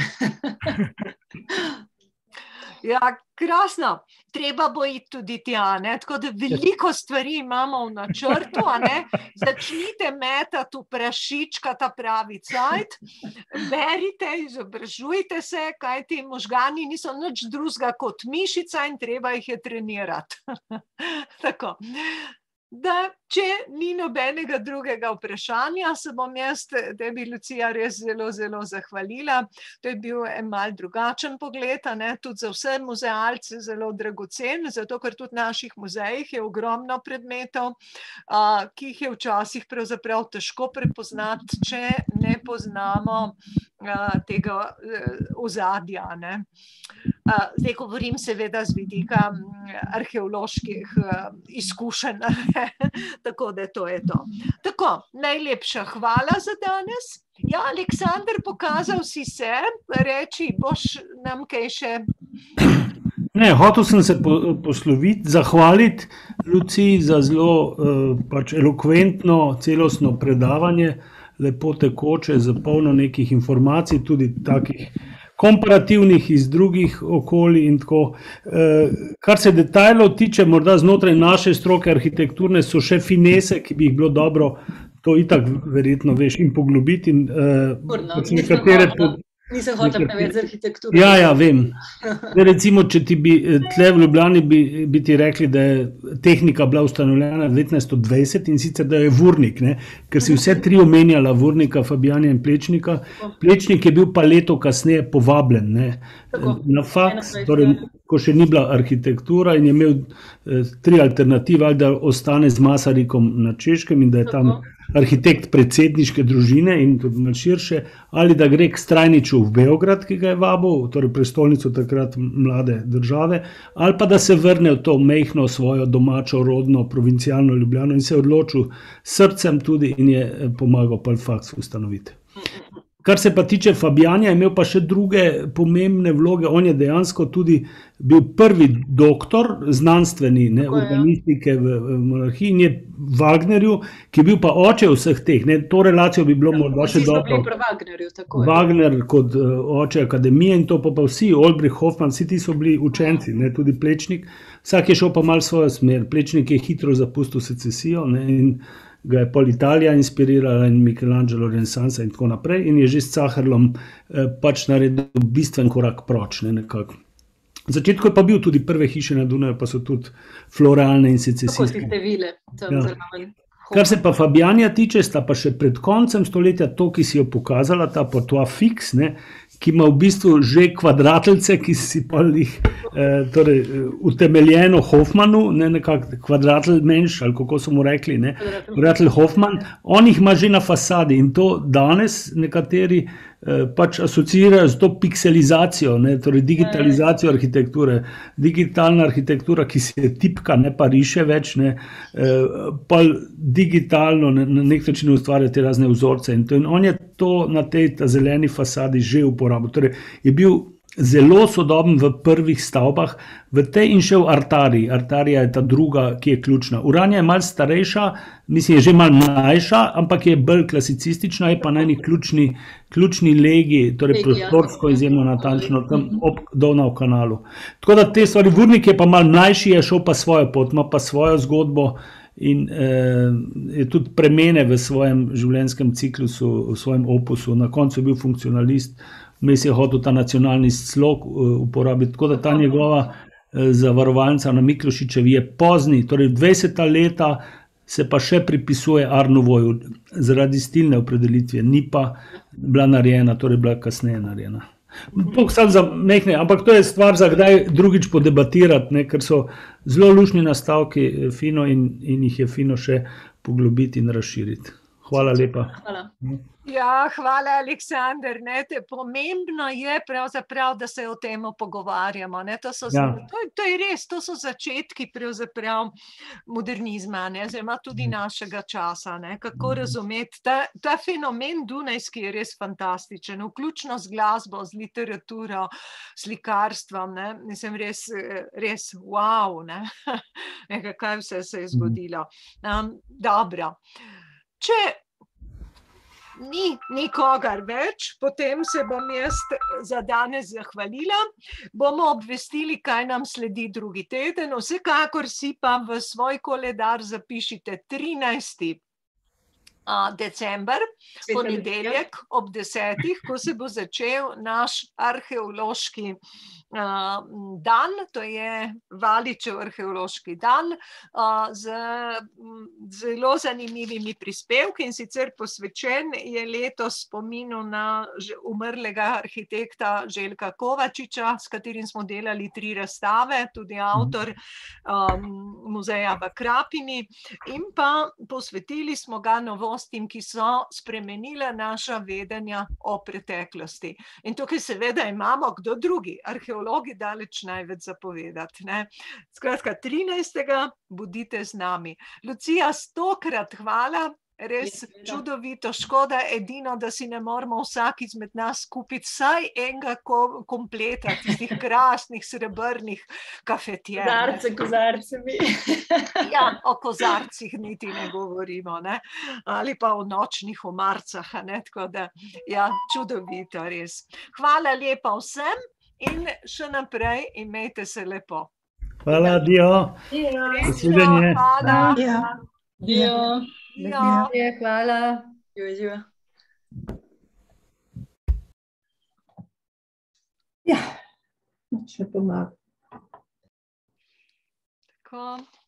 Ja, krasno. Treba bo iti tudi tja, ne, tako da veliko stvari imamo v načrtu, a ne. Začnite metati v prašička ta pravi cajt, berite, izobražujte se, kajti možgani niso nič drugega kot mišica in treba jih je trenirati. Tako. Da, če ni nobenega drugega vprašanja, se bom jaz tebi, Lucija, res zelo, zelo zahvalila. To je bil en mal drugačen pogled, a ne, tudi za vse muzealce zelo dragocen, zato ker tudi v naših muzejih je ogromno predmetov, ki jih je včasih pravzaprav težko prepoznati, če ne poznamo tega ozadja, ne. Zdaj govorim seveda z vidika arheoloških izkušenj, tako da to je to. Tako, najlepša hvala za danes. Ja, Aleksander, pokazal si se, reči, boš nam kaj še... Ne, hotel sem se posloviti, zahvaliti Luciji za zelo pač elokventno, celostno predavanje, lepo tekoče, za polno nekih informacij, tudi takih komparativnih iz drugih okolij in tako. Kar se detajlov tiče, morda znotraj naše stroke arhitekturne so še finese, ki bi jih bilo dobro, to itak verjetno veš, in poglobiti. Nisem hotel preveč z arhitekturo. Ja, vem. Recimo, če ti bi tle v Ljubljani bi ti rekli, da je tehnika bila ustanovljena 1920 in sicer, da je Vurnik, ne? Ker si vse tri omenjala, Vurnika, Fabijanja in Plečnika. Plečnik je bil pa leto kasneje povabljen, ne? Na faks, torej, ko še ni bila arhitektura in je imel tri alternative, ali da ostane z Masarikom na Češkem in da je tam arhitekt predsedniške družine in tudi malo širše, ali da gre k Strajniču v Beograd, ki ga je vabil, torej prestolnico takrat mlade države, ali pa da se vrne v to mejhno svojo domačo, rodno, provincialno Ljubljano in se odločil srcem tudi in je pomagal Faks ustanoviti. Kar se pa tiče Fabijanja, je imel pa še druge pomembne vloge. On je dejansko tudi bil prvi doktor znanstveni, ne, urbanistike v monarhiji in je Wagnerju, ki je bil pa oče vseh teh, ne, to relacijo bi bilo morda še dobro. Wagner kot oče akademije in to pa vsi, Olbrich, Hoffmann, vsi ti so bili učenci, ne, tudi Plečnik. Vsak je šel pa malo svojo smer. Plečnik je hitro zapustil secesijo, ne, in ga je pol Italija inspirirala in Michelangelo renesansa in tako naprej in je že s Caherlom pač naredil bistven korak proč, ne, nekako. V začetku je pa bil tudi prve hiše na Dunaju, pa so tudi floralne in secesijske. Tako ste vile, tam zraven. Kar se pa Fabijanja tiče, sta pa še pred koncem stoletja to, ki si jo pokazala, ta Portois Fix, ne, ki ima v bistvu že kvadratelce, ki si pa jih torej, utemeljeno Hoffmannu, ne, nekako kvadratelmenš, ali kako so mu rekli, ne, kvadratel Hoffmann, on jih ima že na fasadi in to danes nekateri pač asociirajo z to pikselizacijo, ne, torej digitalizacijo arhitekture. Digitalna arhitektura, ki se tipka, ne pa riše več, ne, pa digitalno na nek način ustvarja te razne vzorce. In on je to na tej zeleni fasadi že uporabil. Torej, je bil zelo sodoben v prvih stavbah, v tej in še v Artariji. Artarija je ta druga, ki je ključna. Urania je malo starejša, mislim, je že malo mlajša, ampak je bolj klasicistična, je pa na eni ključni legi, torej prostorsko izjemno natančno, tam ob Donau kanalu. Tako da te stvari, Vurnik je pa malo mlajši, je šel pa svojo pot, ima pa svojo zgodbo in je tudi premene v svojem življenjskem ciklusu, v svojem opusu. Na koncu je bil funkcionalist, vmes je hotel ta nacionalni slog uporabiti, tako da ta njegova zavarovalnica na Miklošičevi je pozni, torej 20. leta se pa še pripisuje Art Nouveau zaradi stilne opredelitve, ni pa bila narejena, torej bila kasneje narejena. Ampak to je stvar za kdaj drugič podebatirati, ne, ker so zelo luštni nastavki fino in jih je fino še poglobiti in razširiti. Hvala lepa. Hvala. Ja, hvala, Aleksander. Pomembno je pravzaprav, da se o tem pogovarjamo. Ne? To je res, to so začetki pravzaprav modernizma, ne? Oziroma tudi našega časa. Ne? Kako razumeti? Ta fenomen dunajski je res fantastičen, vključno z glasbo, z literaturo, slikarstvom. Ne? Mislim, res wow, ne? Kaj vse se je zgodilo. Dobro. Če ni nikogar več, potem se bom jaz za danes zahvalila. Bomo obvestili, kaj nam sledi drugi teden. Vsekakor si pa v svoj koledar zapišite 13. december, ponedeljek ob 10, ko se bo začel naš arheološki dan, to je Valičev arheološki dan, z zelo zanimivimi prispevki in sicer posvečen je letos spominu na umrlega arhitekta Željka Kovačiča, s katerim smo delali 3 razstave, tudi avtor muzeja v Krapini, in pa posvetili smo ga novostim, ki so spremenile naša vedenja o preteklosti. In tukaj seveda imamo kdo drugi, arheologi daleč največ zapovedati. Ne? Skratka, 13. bodite z nami. Lucija, 100-krat hvala Res čudovito, škoda edino, da si ne moramo vsak izmed nas kupiti vsaj enega kompleta, tistih krasnih srebrnih kafetijer. Kozarce mi. Ja, o kozarcih niti ne govorimo, ne? Ali pa o nočnih omarcah, ne? Tako da, ja, čudovito, res. Hvala lepa vsem in še naprej imejte se lepo. Hvala, Dio. Nasvidenje. Hvala. Dio. Hvala. Živa. Ja, še pomaga. Tako.